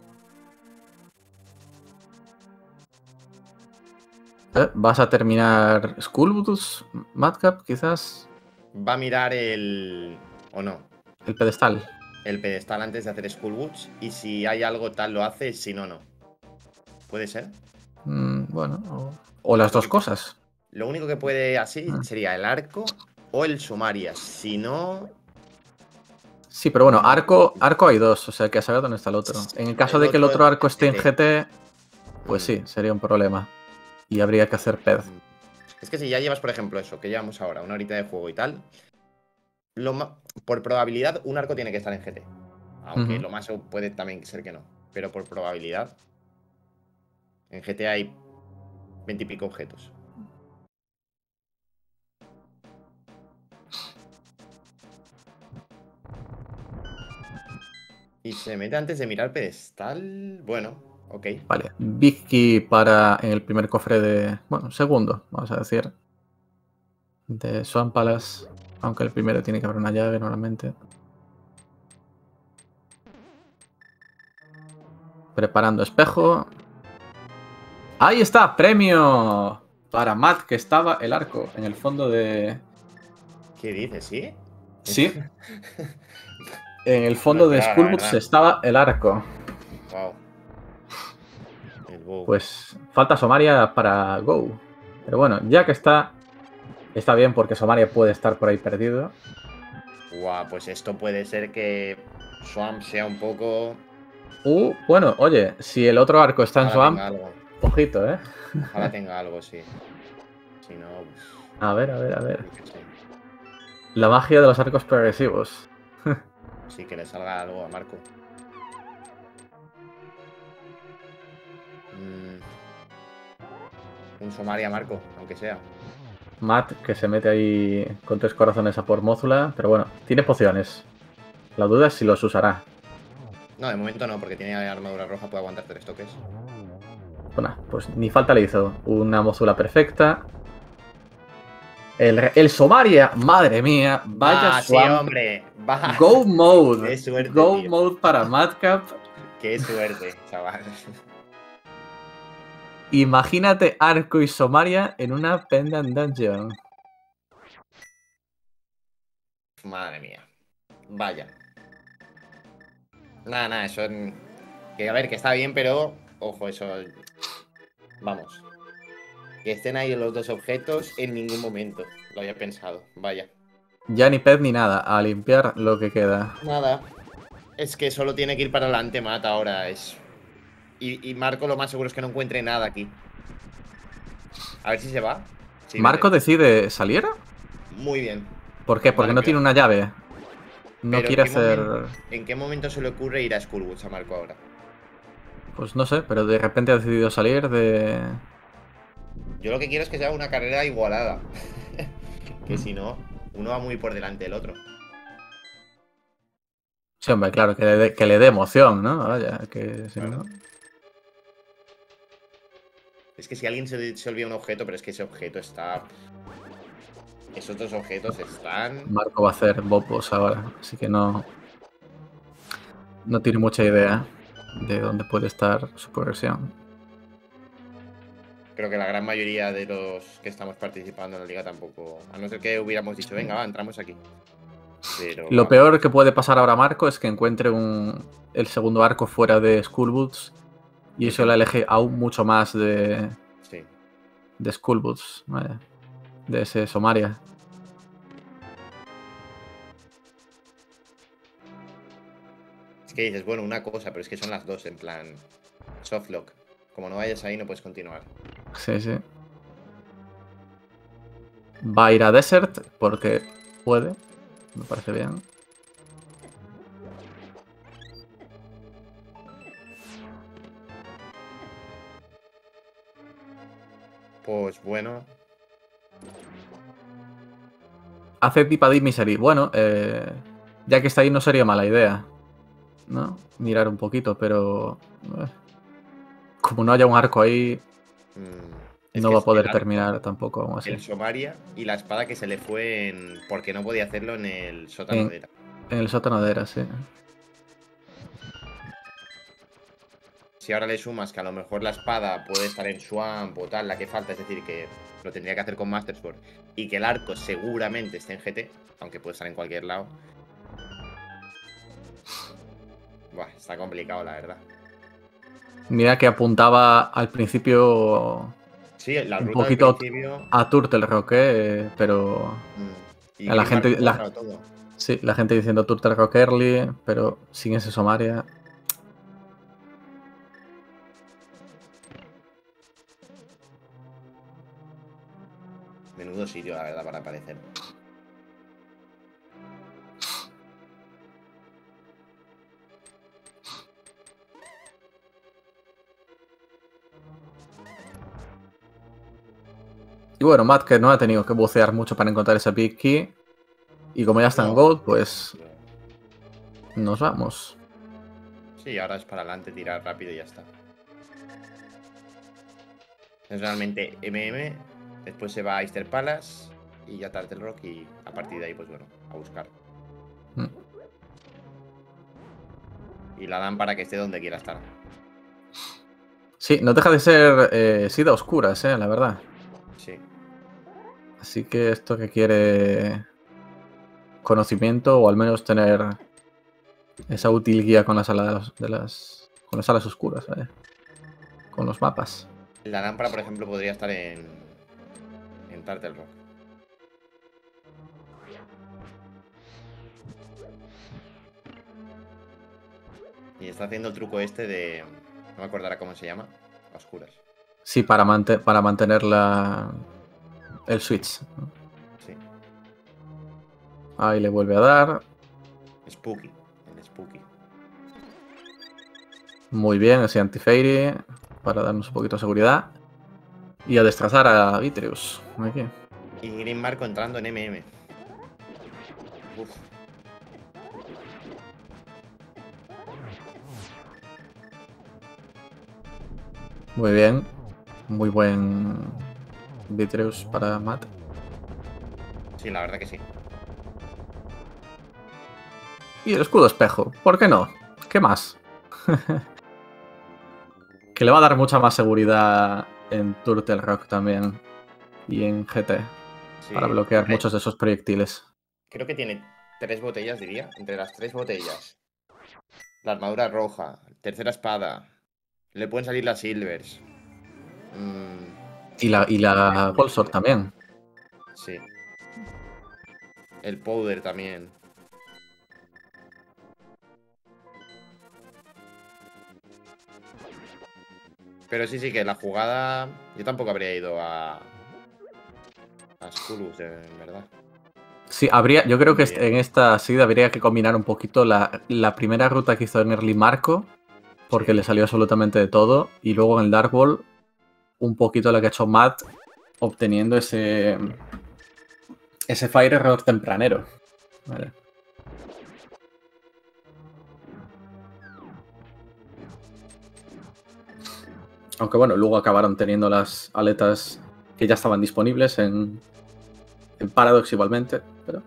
¿Eh? ¿Vas a terminar Skullboots, Madcap, quizás? Va a mirar el... ¿O no? El pedestal. El pedestal antes de hacer Skullboots. Y si hay algo tal lo hace, si no, no. ¿Puede ser? Mm, bueno, o, o las dos cosas. Lo único que puede así Ah. sería el arco o el Sumaria. Si no... Sí, pero bueno, arco, arco hay dos, o sea que a saber dónde está el otro. En el caso El de que el otro otro arco es esté en G G T. T, pues Mm. sí, sería un problema. Y habría que hacer P E D. Es que si ya llevas, por ejemplo, eso, que llevamos ahora, una horita de juego y tal, lo ma- por probabilidad un arco tiene que estar en G T. Aunque Ujú. lo más puede también ser que no. Pero por probabilidad, en G T hay veintipico objetos. Y se mete antes de mirar pedestal. Bueno, ok. Vale, Big Key para en el primer cofre de... Bueno, segundo, vamos a decir. De Swamp Palace. Aunque el primero tiene que haber una llave normalmente. Preparando espejo. ¡Ahí está! ¡Premio! Para Matt, que estaba el arco en el fondo de... ¿Qué dices? ¿Sí? Sí. En el No fondo lo de esperaba, la Skullboots verdad. estaba el arco. Wow. El bow. Pues falta Somaria para Go. Pero bueno, ya que está... Está bien porque Somaria puede estar por ahí perdido. Guau, pues esto puede ser que Swamp sea un poco... Uh, bueno, oye, si el otro arco está en Ojalá Swamp, tenga algo. ojito, ¿eh? Ojalá tenga algo, sí. Si no, pues, A ver, a ver, a ver. yo qué sé. La magia de los arcos progresivos. Sí, que le salga algo a Marco. Mm. Un Somaria a Marco, aunque sea. Matt, que se mete ahí con tres corazones a por Mózula, pero bueno, tiene pociones. La duda es si los usará. No, de momento no, porque tiene armadura roja, puede aguantar tres toques. Bueno, pues ni falta le hizo. Una Mózula perfecta. El, el Somaria, madre mía, vaya ¡Ah, sí, Swamp. hombre! Va. Go Mode. Qué suerte, Go tío. Mode para Madcap. Qué suerte, chaval. Imagínate Arco y Somaria en una Pendant Dungeon. Madre mía. Vaya. Nada, nada, eso... Que a ver, que está bien, pero... Ojo, eso... Vamos. Que estén ahí los dos objetos en ningún momento. Lo había pensado. Vaya. Ya ni pez ni nada, a limpiar lo que queda. Nada. Es que solo tiene que ir para adelante, Matt, ahora. Es... Y, y Marco lo más seguro es que no encuentre nada aquí. A ver si se va. Sí, ¿Marco vete. decide salir? Muy bien. ¿Por qué? Porque Vale, no pero- tiene una llave. No pero quiere ¿en qué hacer... momen- ¿En qué momento se le ocurre ir a Skullwoods a Marco ahora? Pues no sé, pero de repente ha decidido salir de... Yo lo que quiero es que sea una carrera igualada. Que si no, uno va muy por delante del otro. Sí, hombre, claro, que le dé, que le dé emoción, ¿no? Vaya, que si Claro. no... Es que si alguien se, se olvida un objeto, pero es que ese objeto está... Esos dos objetos están... Marco va a hacer bobos ahora, así que no... No tiene mucha idea de dónde puede estar su progresión. Creo que la gran mayoría de los que estamos participando en la liga tampoco... A no ser que hubiéramos dicho, venga, va, entramos aquí. Pero... Lo va. peor que puede pasar ahora a Marco es que encuentre un, el segundo arco fuera de Skullboots y eso le aleje aún mucho más de, Sí. de Skullboots, vaya, de ese Somaria. Es que dices, bueno, una cosa, pero es que son las dos, en plan... Softlock. Como no vayas ahí, no puedes continuar. Sí, sí. va a ir a Desert porque puede. Me parece bien. Pues bueno. Hace Deep Misery. Bueno, eh, ya que está ahí no sería mala idea, ¿no? Mirar un poquito, pero... eh, como no haya un arco ahí, Mm, es no que va a es el poder arco, terminar tampoco, aún así. el Somaria y la espada que se le fue en. Porque no podía hacerlo en el sótano En, de Era. en el sótano de Era, sí. Si ahora le sumas que a lo mejor la espada puede estar en Swamp o tal, la que falta, es decir, que lo tendría que hacer con Master Sword, y que el arco seguramente esté en G T, aunque puede estar en cualquier lado. Buah, está complicado, la verdad. Mira que apuntaba al principio Sí, la un ruta del poquito principio. a Turtle Rock, eh, pero... mm, Y A la Grimbar gente, lo ha la, ganado todo. sí, la gente diciendo Turtle Rock Early, pero sin ese Somaria. Menudo sitio, la verdad, para aparecer. Y bueno, Matt que no ha tenido que bucear mucho para encontrar ese Big Key. Y como ya está en No. Gold, pues nos vamos. Sí, ahora es para adelante, tirar rápido y ya está. Es realmente M M, después se va a Easter Palace y ya Turtle Rock y a partir de ahí, pues bueno, a buscar. Mm. Y la dan para que esté donde quiera estar. Sí, no deja de ser eh, Sida oscuras, eh, la verdad. Sí. Así que esto que quiere conocimiento o al menos tener esa útil guía con la sala de, los- de las con las salas oscuras, ¿vale? Con los mapas. La lámpara, por ejemplo, podría estar en, en Turtle Rock. Y está haciendo el truco este de... No me acordará cómo se llama. A oscuras. Sí, para, mante- para mantener la, el switch. Sí. Ahí le vuelve a dar. Spooky. El Spooky. Muy bien, ese Anti-Fairy para darnos un poquito de seguridad. Y a destrozar a Vitreus. Aquí. Y Green Marco entrando en M M. Uf. Muy bien. Muy buen Vitreus para Matt. Sí, la verdad que sí. Y el escudo espejo. ¿Por qué no? ¿Qué más? Que le va a dar mucha más seguridad en Turtle Rock también. Y en G T. Sí. Para bloquear Hay- muchos de esos proyectiles. Creo que tiene tres botellas, diría. Entre las tres botellas. La armadura roja. Tercera espada. Le pueden salir las silvers. Mm, Y la, y la Golsor también. sí. El powder también. Pero sí, sí, que la jugada... Yo tampoco habría ido a... A Skulus, en verdad. Sí, habría, yo creo que Bien. en esta seed habría que combinar un poquito la, la primera ruta que hizo en Early Marco, porque Sí. le salió absolutamente de todo, y luego en el Dark Ball un poquito lo que ha hecho Matt, obteniendo ese ese Fire Error tempranero. Vale. Aunque bueno, luego acabaron teniendo las aletas que ya estaban disponibles en, en Paradox igualmente, pero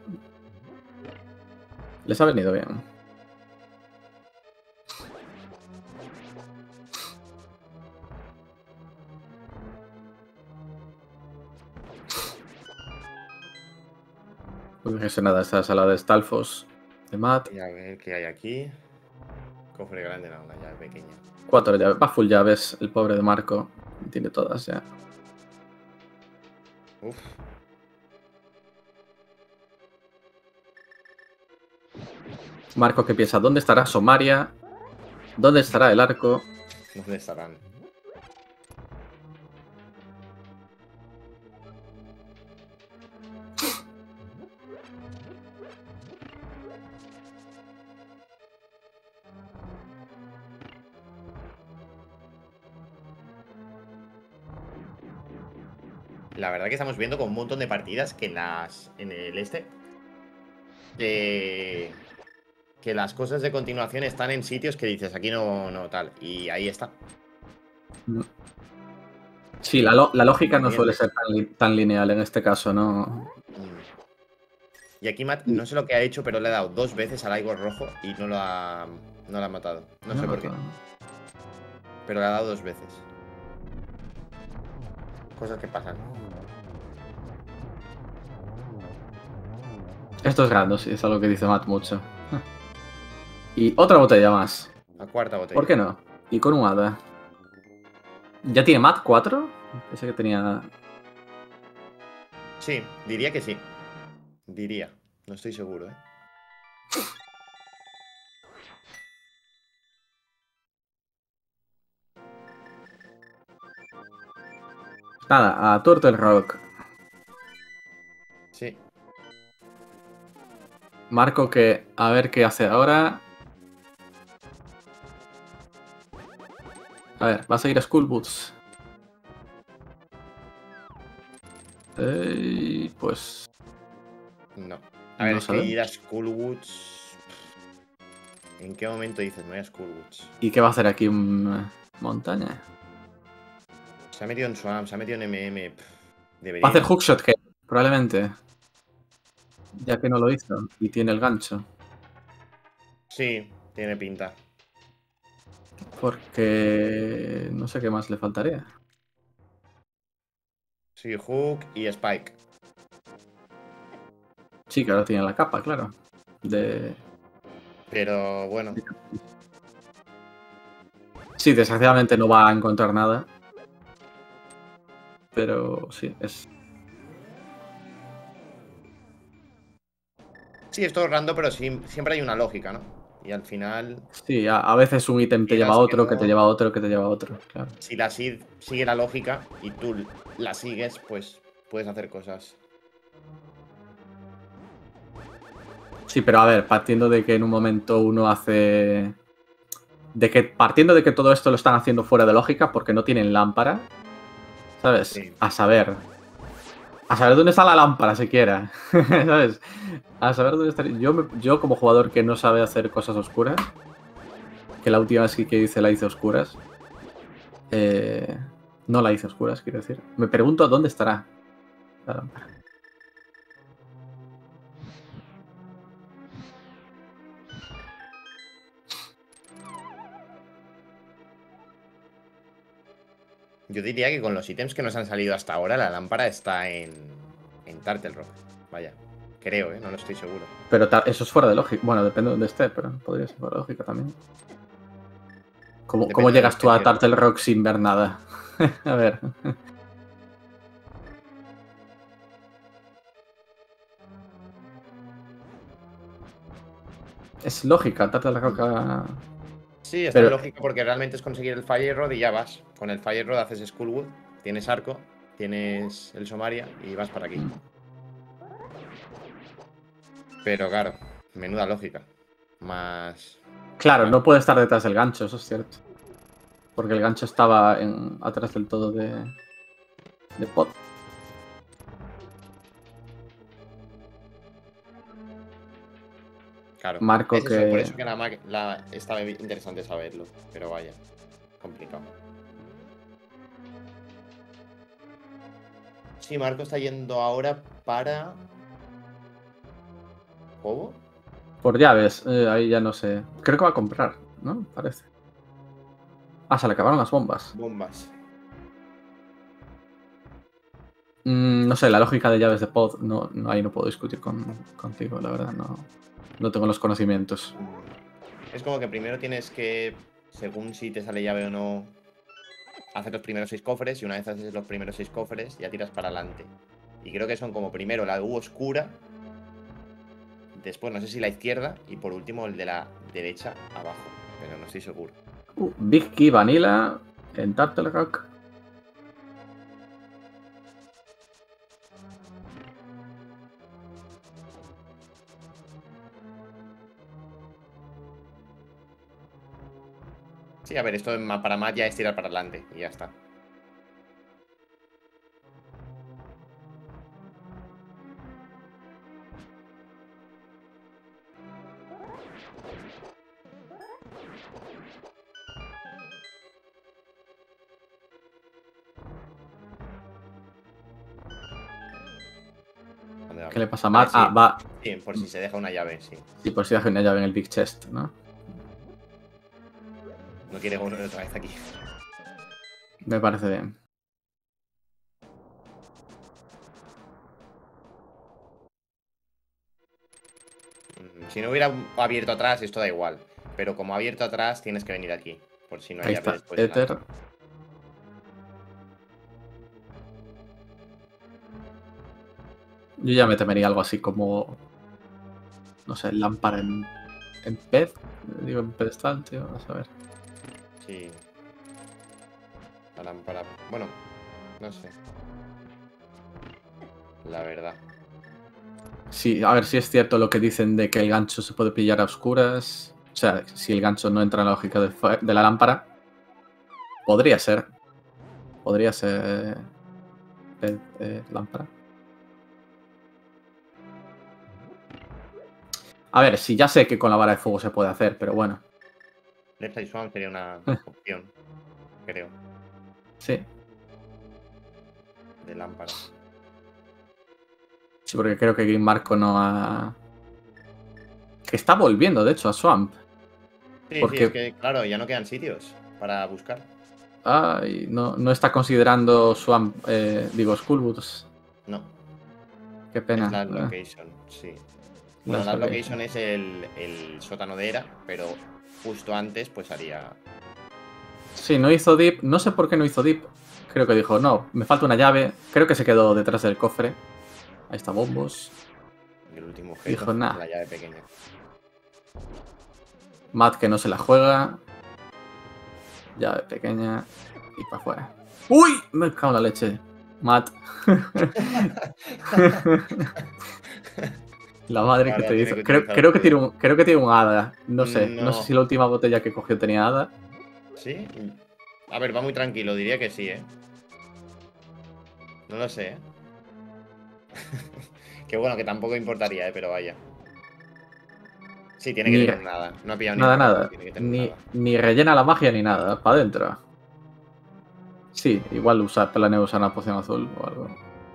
les ha venido bien. Muy gestionada esta sala de Stalfos de Matt. Y a ver qué hay aquí. Cofre grande, no, una llave pequeña. Cuatro llaves, va full llaves, el pobre de Marco. Tiene todas ya. Uf. Marco que piensa, ¿dónde estará Somaria? ¿Dónde estará el arco? ¿Dónde estarán? la verdad que estamos viendo con un montón de partidas que en las. En el este. Que. Que las cosas de continuación están en sitios que dices, aquí no, no tal. Y ahí está. Sí, la, lo- la lógica no suele Pendientes. ser tan, li- tan lineal en este caso, ¿no? Mm. Y aquí Matt, no sé lo que ha hecho, pero le ha dado dos veces al Igor rojo y no lo ha. No lo ha matado. No sé por qué. Pero le ha dado dos veces. Cosas que pasan. Esto es random, sí, es algo que dice Matt mucho. Y otra botella más. La cuarta botella. ¿Por qué no? Y con un hada. ¿Ya tiene Matt cuatro? Pensé que tenía... Sí, diría que sí. Diría. No estoy seguro, ¿eh? Nada, a Turtle Rock. Sí. Marco que a ver qué hace ahora. A ver, vas a ir a School Boots. Eh, pues... No. A ver, No es que ir a sabemos. Schoolwoods. ¿En qué momento dices no voy a Schoolwoods? ¿Y qué va a hacer aquí? ¿Un montaña? Se ha metido en Swamp, se ha metido en M M. pff, Va a Debería ir hacer a School. Hookshot, que probablemente. Ya que no lo hizo. Y tiene el gancho. Sí, tiene pinta. Porque... No sé qué más le faltaría. Sí, Hook y Spike. Sí, que ahora tiene la capa, claro. De... Pero bueno. Sí, desgraciadamente no va a encontrar nada. Pero sí, es... Sí, es todo random, pero sí, siempre hay una lógica, ¿no? Y al final, Sí, a, a veces un ítem te lleva a quieras que otro, que te no, lleva a otro, que te lleva a otro, claro. si la Sid sigue la lógica y tú la sigues, pues puedes hacer cosas. Sí, pero a ver, partiendo de que en un momento uno hace... De que, partiendo de que todo esto lo están haciendo fuera de lógica porque no tienen lámpara, ¿sabes? Sí. A saber. A saber dónde está la lámpara siquiera, ¿sabes? A saber dónde está... Yo, me- yo como jugador que no sabe hacer cosas oscuras, que la última vez que hice la hice oscuras, eh, no la hice oscuras, quiero decir. Me pregunto dónde estará la lámpara. Yo diría que con los ítems que nos han salido hasta ahora, la lámpara está en, en Turtle Rock. Vaya, creo, ¿eh? No lo estoy seguro. Pero ta- eso es fuera de lógica. Bueno, depende de dónde esté, pero podría ser fuera de lógica también. ¿Cómo, cómo Depende de dónde llegas tú esté, a cierto. Turtle Rock sin ver nada? A ver. Es lógica, Turtle Rock. a- Sí, está en Pero lógica porque realmente es conseguir el Fire Rod y ya vas. Con el Fire Rod haces Skullwood, tienes arco, tienes el Somaria y vas para aquí. Pero claro, menuda lógica. Más. claro, Vale. no puede estar detrás del gancho, eso es cierto. Porque el gancho estaba en, atrás del todo de, de Pod. Claro. Marco Es eso, por que... eso que la, ma- la estaba interesante saberlo. Pero vaya, complicado. Sí, Marco está yendo ahora para. ¿Juego? Por llaves, eh, ahí ya no sé. Creo que va a comprar, ¿no? Parece. Ah, se le acabaron las bombas. Bombas. Mm, no sé, la lógica de llaves de Pod, no, no, ahí no puedo discutir con, contigo, la verdad, no, no tengo los conocimientos. Es como que primero tienes que, según si te sale llave o no, hacer los primeros seis cofres y una vez haces los primeros seis cofres ya tiras para adelante. Y creo que son como primero la U oscura, después no sé si la izquierda y por último el de la derecha abajo, pero no estoy seguro. Uh, Big Key Vanilla en Turtle Rock. Sí, a ver, esto para más ya es tirar para adelante y ya está. ¿Qué le pasa a Matt? Ah, sí. Ah, va. Sí, por si se deja una llave, sí. Sí, por si deja una llave en el Big Chest, ¿no? No quiere volver otra vez aquí. Me parece bien. Si no hubiera abierto atrás, esto da igual. Pero como ha abierto atrás, tienes que venir aquí. Por si no hay Ahí llave está, después. de la- Ether. Yo ya me temería algo así como... No sé, lámpara en, en pez. Digo, en pedestal, tío. Vamos a ver. Sí. La lámpara. Bueno, no sé. La verdad. Sí, a ver si es cierto lo que dicen de que el gancho se puede pillar a oscuras. O sea, si el gancho no entra en la lógica de, fa- de la lámpara. Podría ser. Podría ser... pez, eh, lámpara. A ver, sí, ya sé que con la vara de fuego se puede hacer, pero bueno. Left Side Swamp sería una Eh. opción. Creo. Sí. De lámpara. Sí, porque creo que Green Marco no ha... Que está volviendo, de hecho, a Swamp. Sí, Porque... sí, es que, claro, ya no quedan sitios para buscar. Ay, no, no está considerando Swamp, eh, digo, Skullwoods. No. Qué pena. Es la Eh, location, sí. Bueno, Last la Location. location es el, el sótano de Era, pero justo antes, pues haría. Sí, no hizo Deep. No sé por qué no hizo Deep. Creo que dijo, no, me falta una llave. Creo que se quedó detrás del cofre. Ahí está Bombos. El último objeto, Dijo, nah. la llave pequeña. Matt que no se la juega. Llave pequeña. Y para afuera. ¡Uy! Me cago en la leche. Matt. La madre Ahora que te tiene hizo. que Creo, utilizar creo, que todo. tiene un, creo que tiene un hada. No sé. No. No. sé si la última botella que cogió tenía hada. ¿Sí? A ver, va muy tranquilo, diría que sí, ¿eh? No lo sé, ¿eh? Que bueno, que tampoco importaría, ¿eh? Pero vaya. Sí, tiene que Ni, tener nada. No ha pillado ni nada, un corazón, nada. tiene que tener Ni, nada. ni rellena la magia ni nada. Para adentro. Sí, igual usar, planeo usar una poción azul o algo.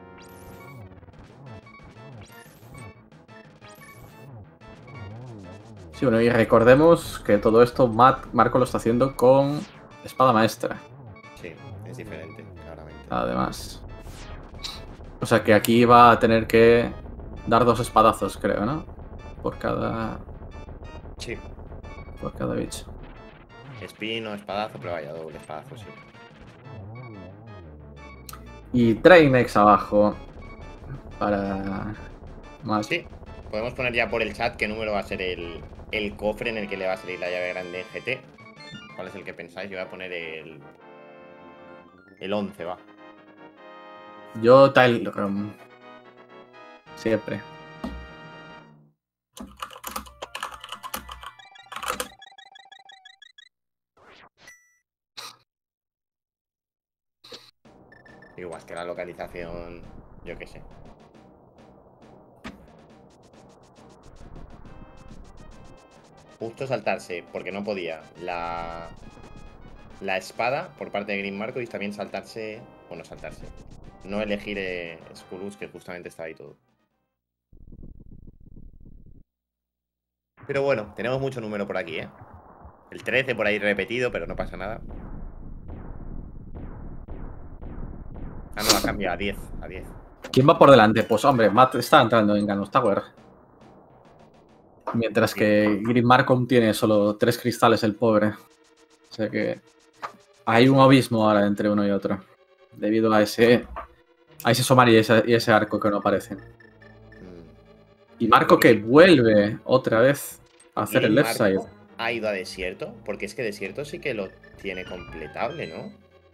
Sí, bueno, y recordemos que todo esto Matt, Marco lo está haciendo con espada maestra, Sí, es diferente, claramente. además. O sea que aquí va a tener que dar dos espadazos, creo, ¿no? Por cada, Sí. por cada bicho. Espino, espadazo, pero vaya, doble espadazo, sí. Y Trainex abajo para Matt. Sí, podemos poner ya por el chat qué número va a ser el, el cofre en el que le va a salir la llave grande en G T. ¿Cuál es el que pensáis? Yo voy a poner el... El once, va. Yo Tyler. Um, siempre. Igual que la localización, yo qué sé. Justo saltarse, porque no podía, la... La espada por parte de Green Marco y también saltarse... Bueno, saltarse. No elegir eh, Skullus, que justamente está ahí todo. Pero bueno, tenemos mucho número por aquí, ¿eh? El trece por ahí repetido, pero no pasa nada. Ah, no, ha cambiado a diez. A diez. ¿Quién va por delante? Pues hombre, Matt está entrando en Ganos Tower. Mientras que Green Markham tiene solo tres cristales, el pobre. O sea que hay un abismo ahora entre uno y otro. Debido a ese a ese Somar y ese, y ese arco que no aparecen. Y Marco que vuelve otra vez a hacer el Green left side. Marco ha ido a desierto, porque es que desierto sí que lo tiene completable, ¿no?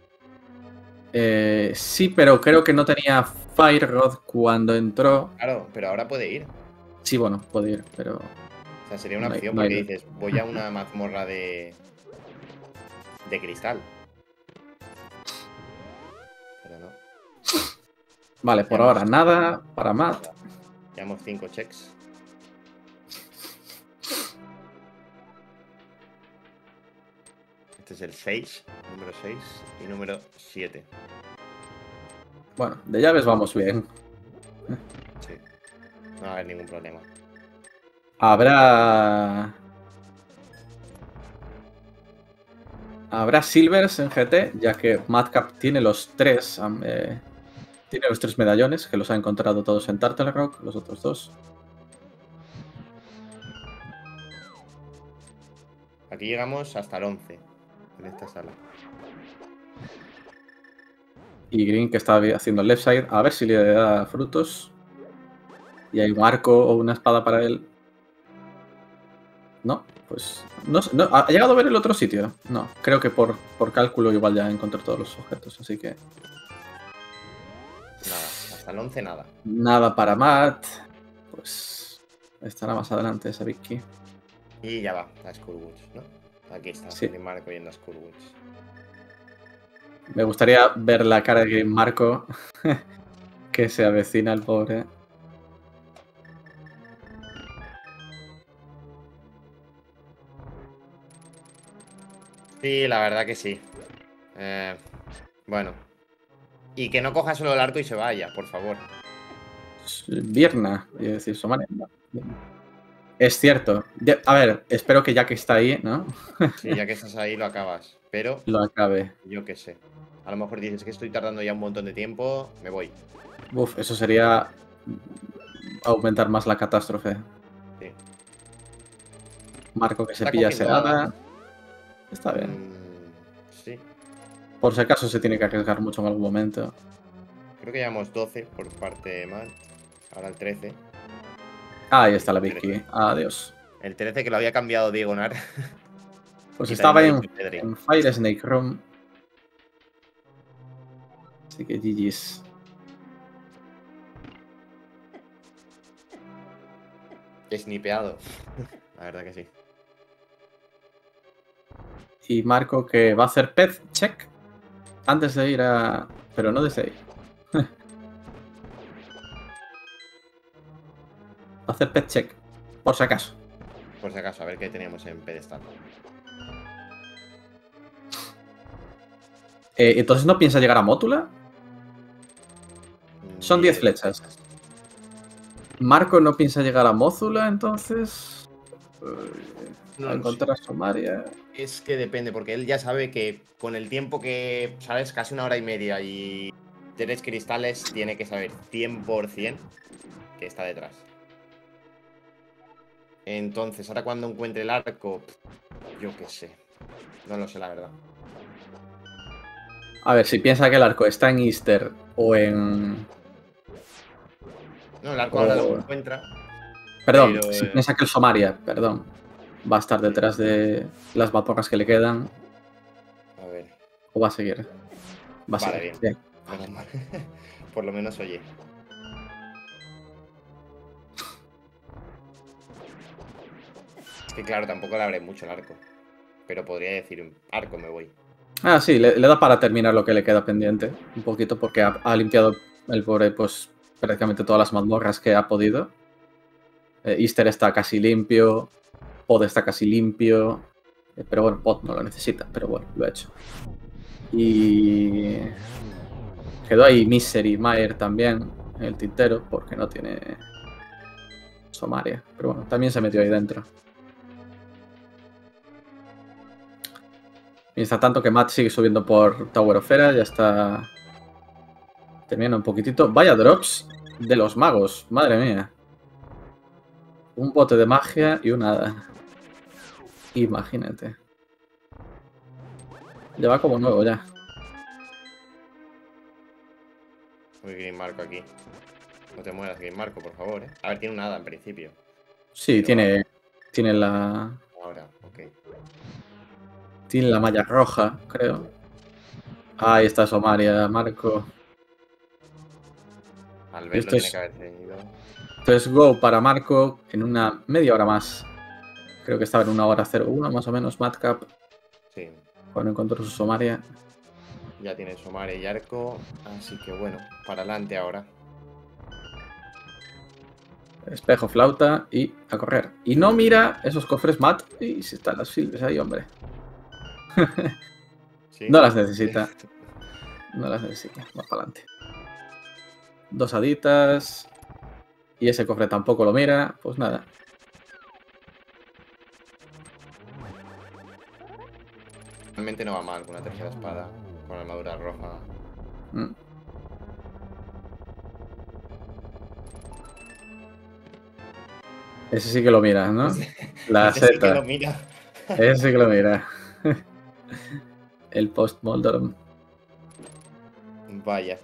Eh, sí, pero creo que no tenía Fire Rod cuando entró. Claro, pero ahora puede ir. Sí, bueno, puede ir, pero... O sea, sería una No hay- opción no hay porque luz. dices, voy a una mazmorra de... De cristal. Pero no. Vale, por Llevamos- ahora nada para Matt. Llevamos cinco checks. Este es el seis, número seis y número siete. Bueno, de llaves vamos bien. Sí. No va a haber ningún problema. Habrá... Habrá Silvers en G T, ya que Madcap tiene los tres... Eh, tiene los tres medallones, que los ha encontrado todos en Turtle Rock, los otros dos. Aquí llegamos hasta el once, en esta sala. Y Green, que está haciendo el left side, a ver si le da frutos. Y hay un arco o una espada para él. No, pues... No, no, ¿ha llegado a ver el otro sitio? No, creo que por, por cálculo igual ya encontré todos los objetos, así que... Nada, hasta el once nada. Nada para Matt. Pues estará más adelante esa Vicky. Y ya va, a Skullwoods, ¿no? Aquí está, Sí. Green Marco yendo a Skullwoods. Me gustaría ver la cara de Green Marco que se avecina el pobre. Sí, la verdad que sí. Eh, bueno. Y que no coja solo el arco y se vaya, por favor. Vierna, y decir Somalia. Es cierto. Ya- a ver, espero que ya que está ahí, ¿no? Sí, ya que estás ahí lo acabas. Pero Lo acabe. yo qué sé. A lo mejor dices que estoy tardando ya un montón de tiempo, me voy. Uf, eso sería aumentar más la catástrofe. Sí. Marco que se Está pilla cogiendo sedada. nada. Está bien. Mm, sí. Por si acaso se tiene que arriesgar mucho en algún momento. Creo que llevamos doce por parte de Matt. Ahora el trece. Ah, ahí está la Vicky. Adiós. El trece que lo había cambiado Diego Nar. Pues Y estaba también en, lo ha dicho Pedri. en Fire Snake Room. Así que G G's. Snipeado. La verdad que sí. Y Marco que va a hacer pet check antes de ir a... Pero no desde ahí. Va a hacer pet check. Por si acaso. Por si acaso, a ver qué teníamos en pedestal. Eh, Entonces no piensa llegar a Mótula. Son diez flechas. Marco no piensa llegar a Mózula, entonces... Eh, No a lo encontrar a Somaria. Es que depende, porque él ya sabe que con el tiempo que, ¿sabes? Casi una hora y media y tres cristales, tiene que saber cien por cien que está detrás. Entonces, ahora cuando encuentre el arco, yo qué sé. No lo sé, la verdad. A ver, si piensa que el arco está en Easter o en... No, el arco Oh. ahora lo encuentra. Perdón, Pero, si eh, piensa que el Somaria, perdón, va a estar detrás de las mazmorras que le quedan, A ver, o va a seguir. Va a Vale, seguir. bien. menos mal. Por lo menos, oye. Es que claro, tampoco le abre mucho el arco. Pero podría decir, arco me voy. Ah, sí, le, le da para terminar lo que le queda pendiente. Un poquito, porque ha, ha limpiado el pobre, pues, prácticamente todas las mazmorras que ha podido. Eh, Easter está casi limpio. Pod está casi limpio. Eh, pero bueno, Pod no lo necesita, pero bueno, lo ha hecho. Y... quedó ahí Misery Mayer también en el tintero, porque no tiene Somaria. Pero bueno, también se metió ahí dentro. Mientras tanto que Matt sigue subiendo por Tower of Hera, ya está terminando un poquitito. Vaya drops de los magos, madre mía. Un bote de magia y una hada. Imagínate. Ya va como nuevo ya. Uy, Green Marco aquí. No te mueras, Green Marco, por favor, ¿eh? A ver, tiene un hada en principio. Sí, Pero tiene, tiene la... Ahora, ok. Tiene la malla roja, creo. Ahí está Somaria, Marco. Al verlo Esto tiene es- que haber tenido. Entonces go para Marco en una media hora más. Creo que estaba en una hora cero uno más o menos, Madcap, Sí, cuando encontró su Somaria. ya tiene Somare y arco. Así que bueno, para adelante ahora. Espejo, flauta y a correr. Y no mira esos cofres Matt. Y si están las filmes ahí, hombre. ¿Sí? No las necesita. No las necesita. Va para adelante. Dos haditas. Y ese cofre tampoco lo mira. Pues nada. Realmente no va mal con una tercera espada. Con armadura roja. Mm. Ese sí que lo mira, ¿no? Ese, La ese sí que seta. lo mira. Ese sí que lo mira. El post-Mortem. Vaya.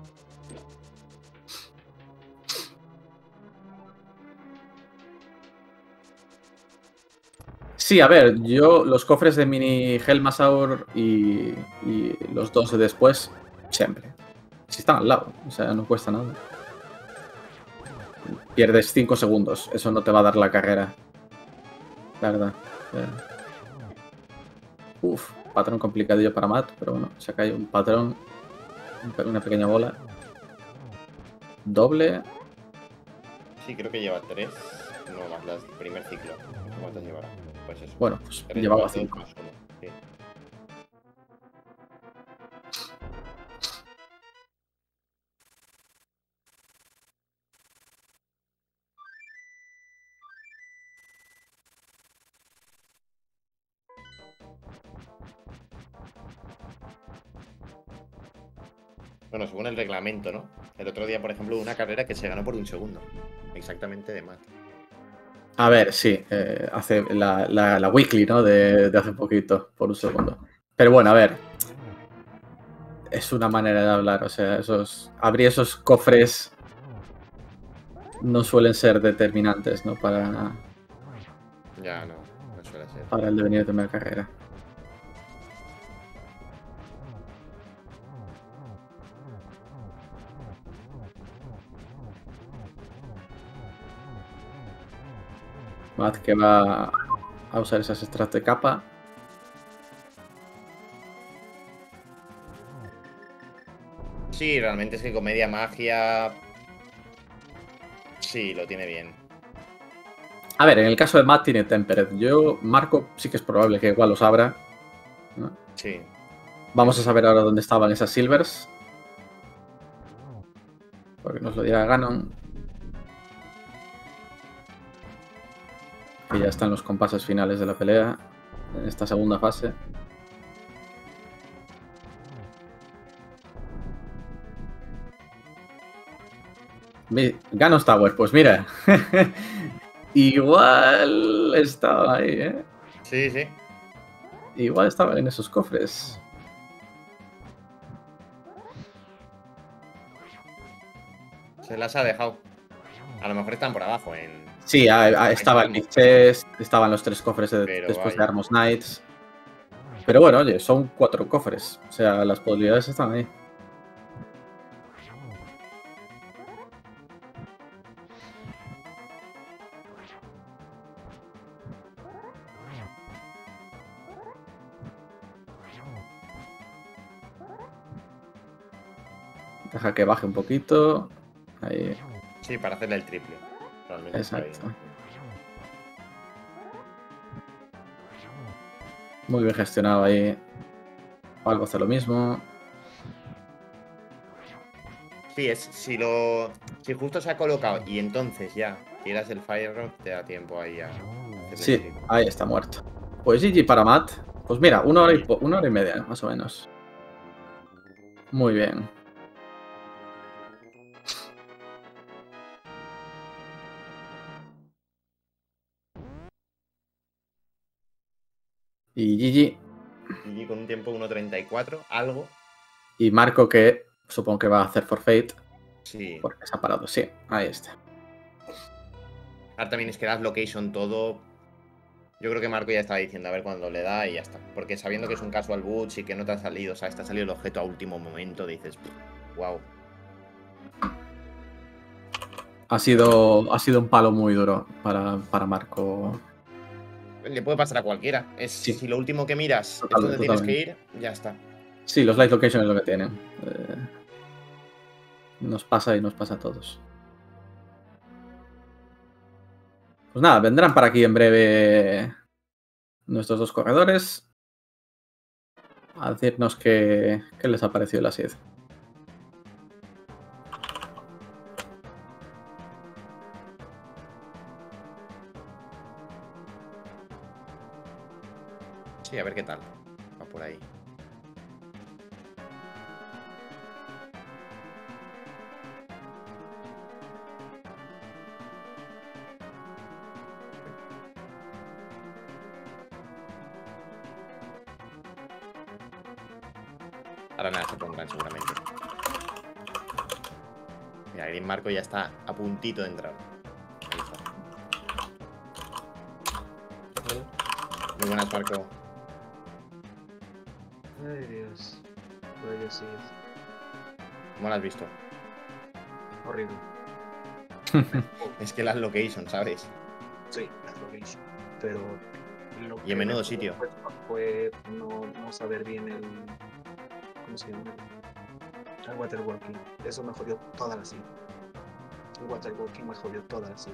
Sí, a ver, yo los cofres de mini Helmasaur y, y los dos de después, siempre. Si están al lado, o sea, no cuesta nada. Pierdes cinco segundos, eso no te va a dar la carrera. La verdad. Eh. Uf, patrón complicadillo para Matt, pero bueno, se cae un patrón, una pequeña bola. Doble. Sí, creo que lleva tres. No, más las primer ciclo. ¿Cuántas llevará? Pues eso. Bueno, pues Tres llevaba más dos cinco. más uno. Sí. Bueno, según el reglamento, ¿no? El otro día, por ejemplo, hubo una carrera que se ganó por un segundo. Exactamente de Matt. A ver, sí, eh, hace la, la, la weekly, ¿no? De, de hace poquito, por un segundo. Pero bueno, a ver. Es una manera de hablar, o sea, esos abrir esos cofres no suelen ser determinantes, ¿no? Para, Ya, no, no suele ser. para el devenir de una carrera. Matt que va a usar esas extras de capa. Sí, realmente es que comedia magia. Sí, lo tiene bien. A ver, en el caso de Matt tiene Tempered. Yo, Marco, sí que es probable que igual los abra, ¿no? Sí. Vamos a saber ahora dónde estaban esas Silvers. Porque nos lo dirá Ganon. Que ya están los compases finales de la pelea. En esta segunda fase. Ganon Tower, pues mira. Igual estaba ahí, ¿eh? Sí, sí. Igual estaba en esos cofres. Se las ha dejado. A lo mejor están por abajo en... Sí, a, a, estaba el Big Chest, estaban los tres cofres de, después vaya. de Armos Knights. Pero bueno, oye, son cuatro cofres. O sea, las posibilidades están ahí. Deja que baje un poquito. Ahí. Sí, para hacerle el triple. Realmente. Exacto. Muy bien gestionado ahí. Algo hace lo mismo. Sí, es si lo. Si justo se ha colocado y entonces ya tiras el Fire Rock, te da tiempo ahí a. Sí, ahí está muerto. Pues G G para Matt. Pues mira, una hora y, una hora y media, más o menos. Muy bien. Y G G. G G con un tiempo uno treinta y cuatro, algo. Y Marco que supongo que va a hacer forfeit. Sí. Porque se ha parado, sí, ahí está. Ahora también es que das location todo. Yo creo que Marco ya estaba diciendo a ver cuándo le da y ya está. Porque sabiendo que es un casual butch y que no te ha salido, o sea, te ha salido el objeto a último momento, dices, wow. Ha sido, ha sido un palo muy duro para, para Marco. Le puede pasar a cualquiera. Es Sí. Si lo último que miras Total, es donde totalmente. tienes que ir, ya está. Sí, los light location es lo que tienen. Eh, nos pasa y nos pasa a todos. Pues nada, vendrán para aquí en breve nuestros dos corredores a decirnos qué, qué les ha parecido la seed. Sí, a ver qué tal. Va por ahí. Ahora nada, se pondrán seguramente. Mira, Green Marco ya está a puntito de entrar. Ahí está. Muy buenas, Marco. Ay, Dios. Vaya, sí. ¿Cómo lo has visto? Horrible. Es que las locations, ¿sabes? Sí, las location. Pero. Lo Y que en me menudo jodió sitio. Fue, fue no, no saber bien el. ¿Cómo se llama? El waterwalking. Eso me jodió toda la cita. El waterwalking me jodió toda la cita.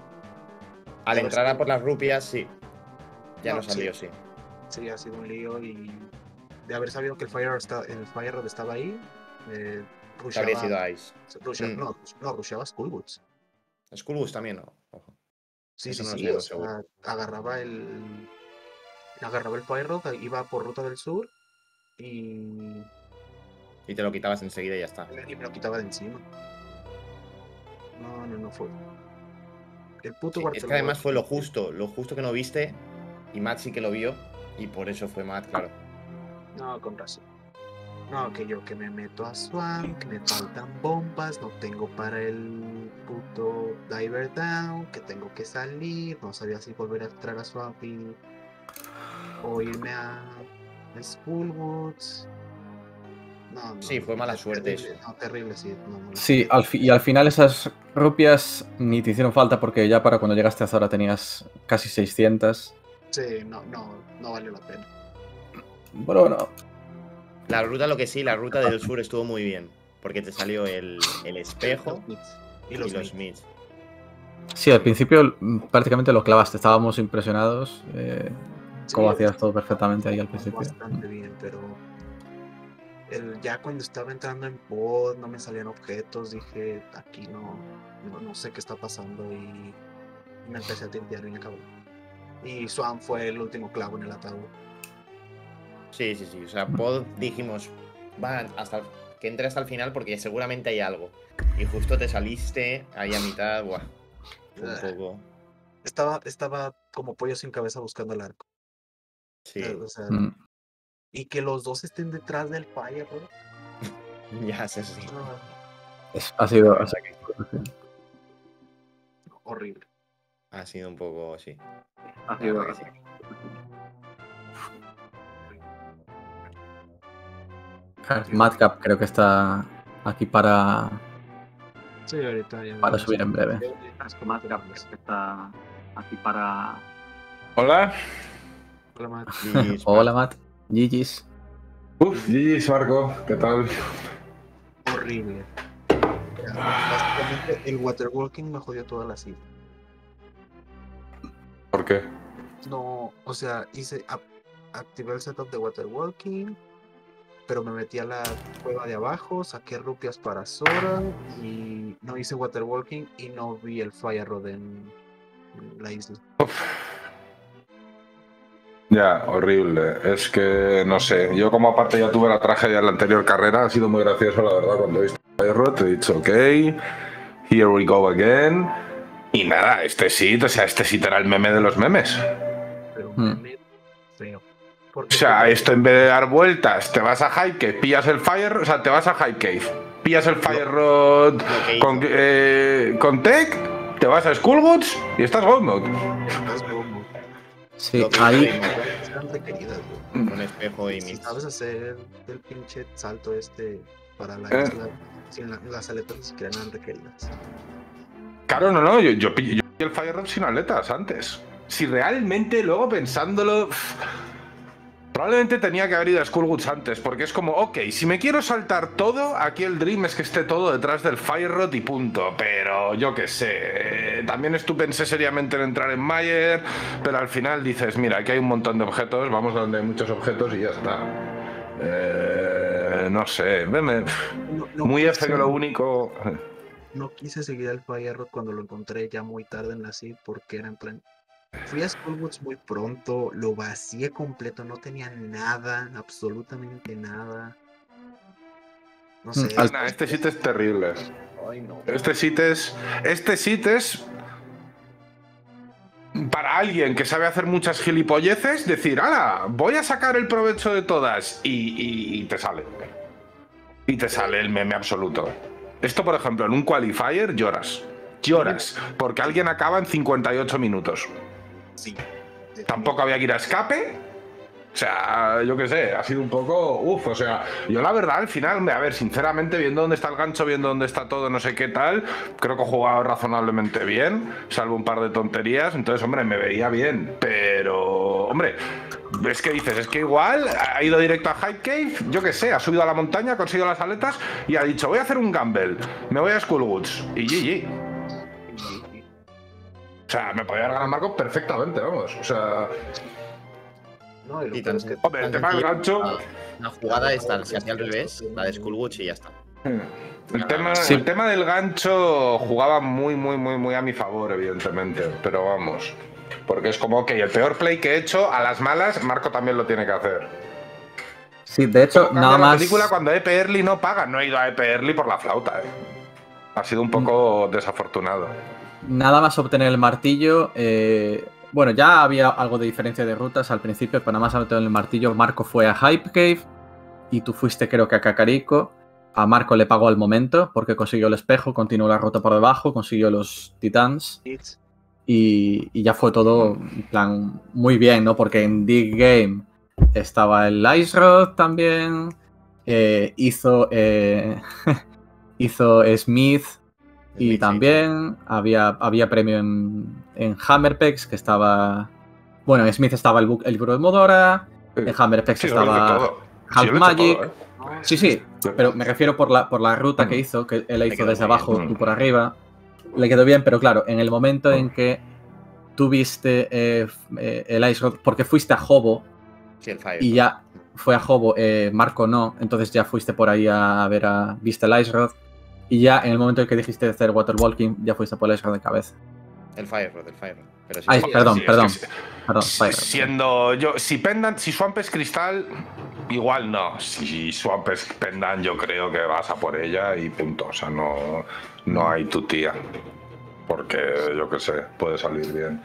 Al Ya entrar ves a que- por las rupias, sí. Ya No, nos salió, sí. sí. Sí, ha sido un lío y. De haber sabido que el Fire, está, el Fire Rod estaba ahí, eh, Que habría rusheaba. sido Ice. rusheaba- Mm. No, no, rusheaba Skullboots. Skullboots también, ¿no? Ojo. Sí, Eso sí, no lo sí, o tenemos seguro. sea, agarraba el, agarraba el Fire Road, iba por ruta del sur y, Y te lo quitabas enseguida y ya está. y me lo quitaba de encima. No, no, no fue. El puto Sí, es que Waterworld. además fue lo justo, lo justo que no viste. Y Matt sí que lo vio. Y por eso fue Matt, claro. No, con razón. No, que yo que me meto a Swan, que me faltan bombas, no tengo para el puto Diver Down, que tengo que salir, no sabía si volver a entrar a Swamp y, o irme a Skullwoods. No, no, Sí, no. fue mala ter- suerte terrible, eso. no, terrible, sí. No, no, Sí, al fi- y al final esas rupias ni te hicieron falta porque ya para cuando llegaste a Zora tenías casi seiscientas. sí, no, no, no vale la pena. Bueno, bueno, La ruta, lo que sí, la ruta del sur estuvo muy bien. Porque te salió el, el espejo Los mix. y Y los, los, mix. mids. sí, al principio mm, prácticamente lo clavaste, estábamos impresionados eh, Sí, cómo es- hacías todo perfectamente ahí al jugamos principio. bastante bien, pero el, ya cuando estaba entrando en pod, no me salían objetos, dije, aquí no, no, no sé qué está pasando y, y me empecé a tintear bien cabrón. Y Swan fue el último clavo en el ataúd. Sí, sí, sí. O sea, Pod dijimos, va hasta que entre hasta el final porque seguramente hay algo. Y justo te saliste ahí a mitad, buah. Fue un Ah. poco. Estaba, estaba como pollo sin cabeza buscando el arco. Sí, O sea, Mm. y que los dos estén detrás del Fire, bro. ya sé, sí. Ah, Es- ha sido. ha sido- horrible. Ha sido un poco, sí. ha La sido- verdad que sí. Madcap creo que está aquí para, Sí, ahorita ya para subir en breve. Madcap está aquí para. Hola. Hola, Matt. G G's, Hola, Matt. Matt. Gigi's. Uf, G G, Marco, ¿qué tal? Horrible. Básicamente el waterwalking me jodió toda la cita. ¿Por qué? No, o sea, hice ap- activé el setup de waterwalking, pero me metí a la cueva de abajo, saqué rupias para Sora y no hice waterwalking y no vi el Fire Rod en, en la isla. Ya, horrible. Es que, no sé, yo como aparte ya tuve la tragedia en la anterior carrera, ha sido muy gracioso, la verdad, cuando he visto Fire te he dicho, ok, here we go again. Y nada, este sí, o sea, este sí era el meme de los memes. Pero Hmm. meme feo. O Porque sea, como- esto en vez de dar vueltas, te vas a Hype Cave, pillas el Fire, o sea, te vas a Hype Cave, pillas el Fire Rod que con, hizo. eh, con Tech, te vas a Skullwoods y estás God Mode. estás como- Sí, Lo que ahí. hizo Imo, eran requeridas, güey. con espejo y Si mix. sabes hacer el pinche salto este para la Eh. isla, sin la- las aletas ni siquiera eran requeridas. Claro, no, no, yo, yo pillé yo pillé el Fire Rod sin aletas antes. Si realmente, luego pensándolo, probablemente tenía que haber ido a Skullwoods antes, porque es como, ok, si me quiero saltar todo, aquí el Dream es que esté todo detrás del Fire Rod y punto. Pero yo qué sé, también tú pensé seriamente en entrar en Mayer, pero al final dices, mira, aquí hay un montón de objetos, vamos donde hay muchos objetos y ya está. Eh, no sé, veme, No, no muy quise- F que lo único... No quise seguir al Fire Rod cuando lo encontré ya muy tarde en la seed porque era en plan, Fui a Skullwoods muy pronto, lo vacié completo, no tenía nada, absolutamente nada. No sé. Al- Nah, este sitio es terrible. Ay, no. Este sitio es. Este sitio es. Para alguien que sabe hacer muchas gilipolleces, decir, ¡hala! Voy a sacar el provecho de todas. Y, y- y te sale. Y te sale el meme absoluto. Esto, por ejemplo, en un qualifier lloras. Lloras. Porque alguien acaba en cincuenta y ocho minutos. Sí. Tampoco había que ir a escape. O sea, yo qué sé, ha sido un poco. Uf, o sea, yo la verdad al final, a ver, sinceramente, viendo dónde está el gancho, viendo dónde está todo, no sé qué tal, creo que he jugado razonablemente bien, salvo un par de tonterías. Entonces, hombre, me veía bien. Pero, hombre, es que dices, es que igual ha ido directo a Hype Cave, yo qué sé, ha subido a la montaña, ha conseguido las aletas y ha dicho, voy a hacer un gamble, me voy a Skullwoods. Y G G. O sea, me podía haber ganado Marco perfectamente, vamos. O sea. No, y lo Y peor tan- es que Hombre, el tema del gancho. La, la jugada esta se hacía al revés, la de Skullwoods y ya está. El tema, Sí. el tema del gancho jugaba muy, muy, muy, muy a mi favor, evidentemente. Pero vamos. Porque es como, ok, el peor play que he hecho, a las malas, Marco también lo tiene que hacer. Sí, de hecho, Cambia nada la más. película cuando E P Early no paga. No he ido a E P Early por la flauta, eh. Ha sido un poco desafortunado. Nada más obtener el martillo. eh, Bueno, ya había algo de diferencia de rutas al principio, pero nada más obtener el martillo, Marco fue a Hype Cave y tú fuiste, creo que a Kakariko. A Marco le pagó al momento porque consiguió el espejo, continuó la ruta por debajo, consiguió los titans It's- y, y ya fue todo en plan muy bien, ¿no? Porque en Dig Game estaba el Ice Rod también, eh, hizo, eh, hizo Smith. Y Smith, sí, también había, había premio en, en Hammerpex, que estaba. Bueno, en Smith estaba el, bu- el libro de Modora, en Hammerpex Sí, yo lo hice estaba todo. Sí, Half yo lo he hecho Magic. todo, eh. no, Sí, sí, pero me refiero por la, por la ruta que Mm. hizo, que él la Le hizo quedó desde muy abajo, bien. tú por arriba. Le quedó bien, pero claro, en el momento en que tú viste eh, eh, el Ice Rod, porque fuiste a Hobo Sí, el Fire. y ya fue a Hobo, eh, Marco no, entonces ya fuiste por ahí a ver a. Viste el Ice Rod. Y ya en el momento en que dijiste de hacer Waterwalking, ya fuiste por el Ice Rod de cabeza. El Fire Rod, el Fire Rod. Pero sí, Ay, sí, perdón, Sí, es perdón. que sí. Perdón, Si- Fire. Siendo yo, si Pendant, si Swamp es cristal, igual no. Si Swamp es Pendant, yo creo que vas a por ella y punto. O sea, no, no hay tu tía. Porque yo qué sé, puede salir bien.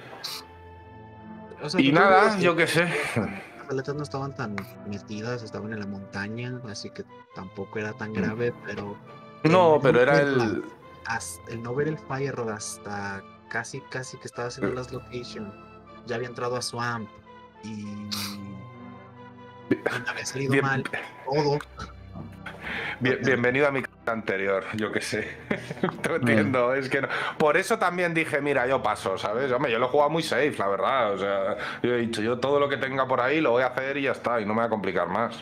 o sea, Y de todos nada, modos, yo qué sé. Las aletas no estaban tan metidas, estaban en la montaña, así que tampoco era tan grave, pero No, el pero era verla el. hasta- el no ver el Fire Rod hasta casi casi que estaba haciendo las location, ya había entrado a Swamp y, y me había salido Bien- mal todo. Bien- bienvenido a mi casa anterior, yo qué sé. Te entiendo, es que no. Por eso también dije, mira, yo paso, ¿sabes? Hombre, yo lo he jugado muy safe, la verdad. O sea, yo he dicho, yo todo lo que tenga por ahí lo voy a hacer y ya está, y no me voy a complicar más.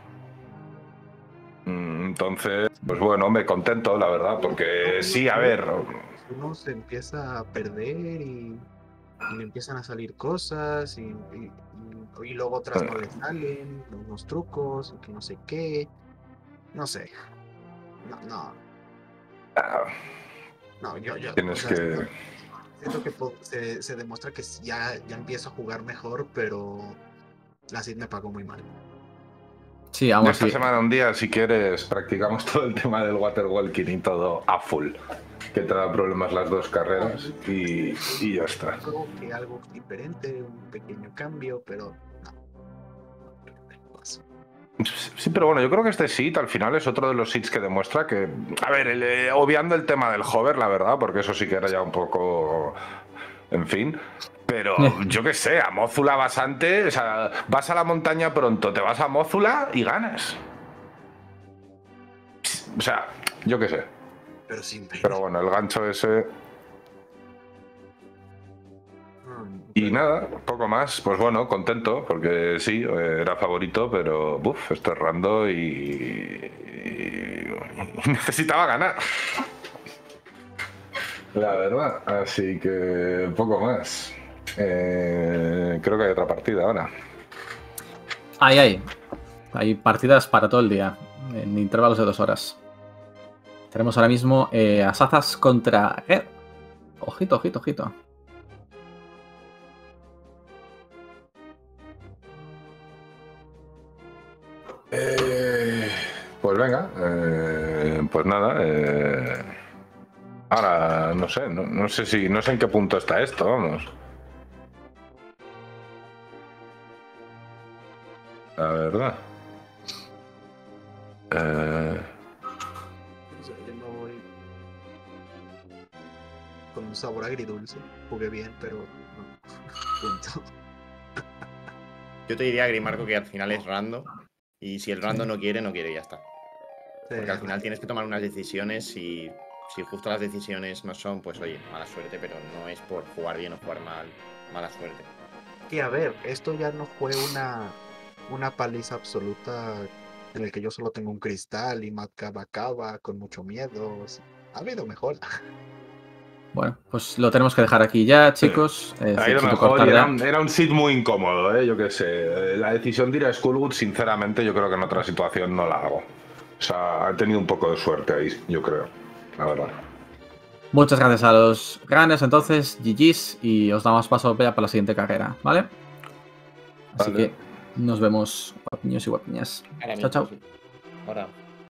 Mm, Entonces, pues bueno, me contento, la verdad, porque sí, a ver. Uno se empieza a perder y, y le empiezan a salir cosas y, y- y- y luego otras no le salen, unos trucos, y que no sé qué. No sé. No, no, ah, no, yo, yo. Tienes o sea, que. siento que po- se, se demuestra que sí, ya, ya empiezo a jugar mejor, pero la Cid me pagó muy mal. Sí, aún Esta así. semana, un día, si quieres, practicamos todo el tema del waterwalking y todo a full. Que te da problemas las dos carreras y, y ya está. Creo que algo diferente, un pequeño cambio, pero no. Paso. Sí, pero bueno, yo creo que este sit al final es otro de los sits que demuestra que, a ver, el, eh, obviando el tema del hover, la verdad, porque eso sí que era ya un poco, en fin, pero yo qué sé, a Mózula vas antes, o sea, vas a la montaña pronto, te vas a Mózula y ganas. O sea, yo qué sé, Pero sin pero bueno, el gancho ese Mm, y pero- nada, poco más, pues bueno, contento, porque sí, eh, era favorito, pero buf, estoy errando y, y necesitaba ganar. La verdad, así que poco más. Eh, creo que hay otra partida ahora. Ahí, ahí. Hay partidas para todo el día, en intervalos de dos horas. Tenemos ahora mismo eh, Asazas contra Red. Ojito, ojito, ojito. Eh, pues venga, eh, pues nada. Eh, ahora no sé, no, no sé si, no sé en qué punto está esto, vamos. La verdad. Eh, O sea, yo me voy con un sabor agridulce. Jugué bien, pero no. Punto. Yo te diría, Grimarco, que al final es random. Y si el random no quiere, no quiere y ya está. Sí, Porque al final tienes que tomar unas decisiones y si justo las decisiones no son, pues oye, mala suerte, pero no es por jugar bien o jugar mal, mala suerte. que a ver, esto ya no fue una, una paliza absoluta en el que yo solo tengo un cristal y Matt Cava Cava con mucho miedo. Ha habido mejor. Bueno, pues lo tenemos que dejar aquí ya, chicos. Eh, ha ido necesito mejor cortar y era ya. un, era un sit muy incómodo, ¿eh? Yo qué sé. La decisión de ir a Skullwood, sinceramente, yo creo que en otra situación no la hago. O sea, ha tenido un poco de suerte ahí, yo creo. La verdad. Muchas gracias a los grandes, entonces, G G's, y os damos paso ya para la siguiente carrera, ¿vale? Así Vale. que nos vemos, guapiños y guapiñas. Ahora Chao, mismo, chao. sí. Ahora.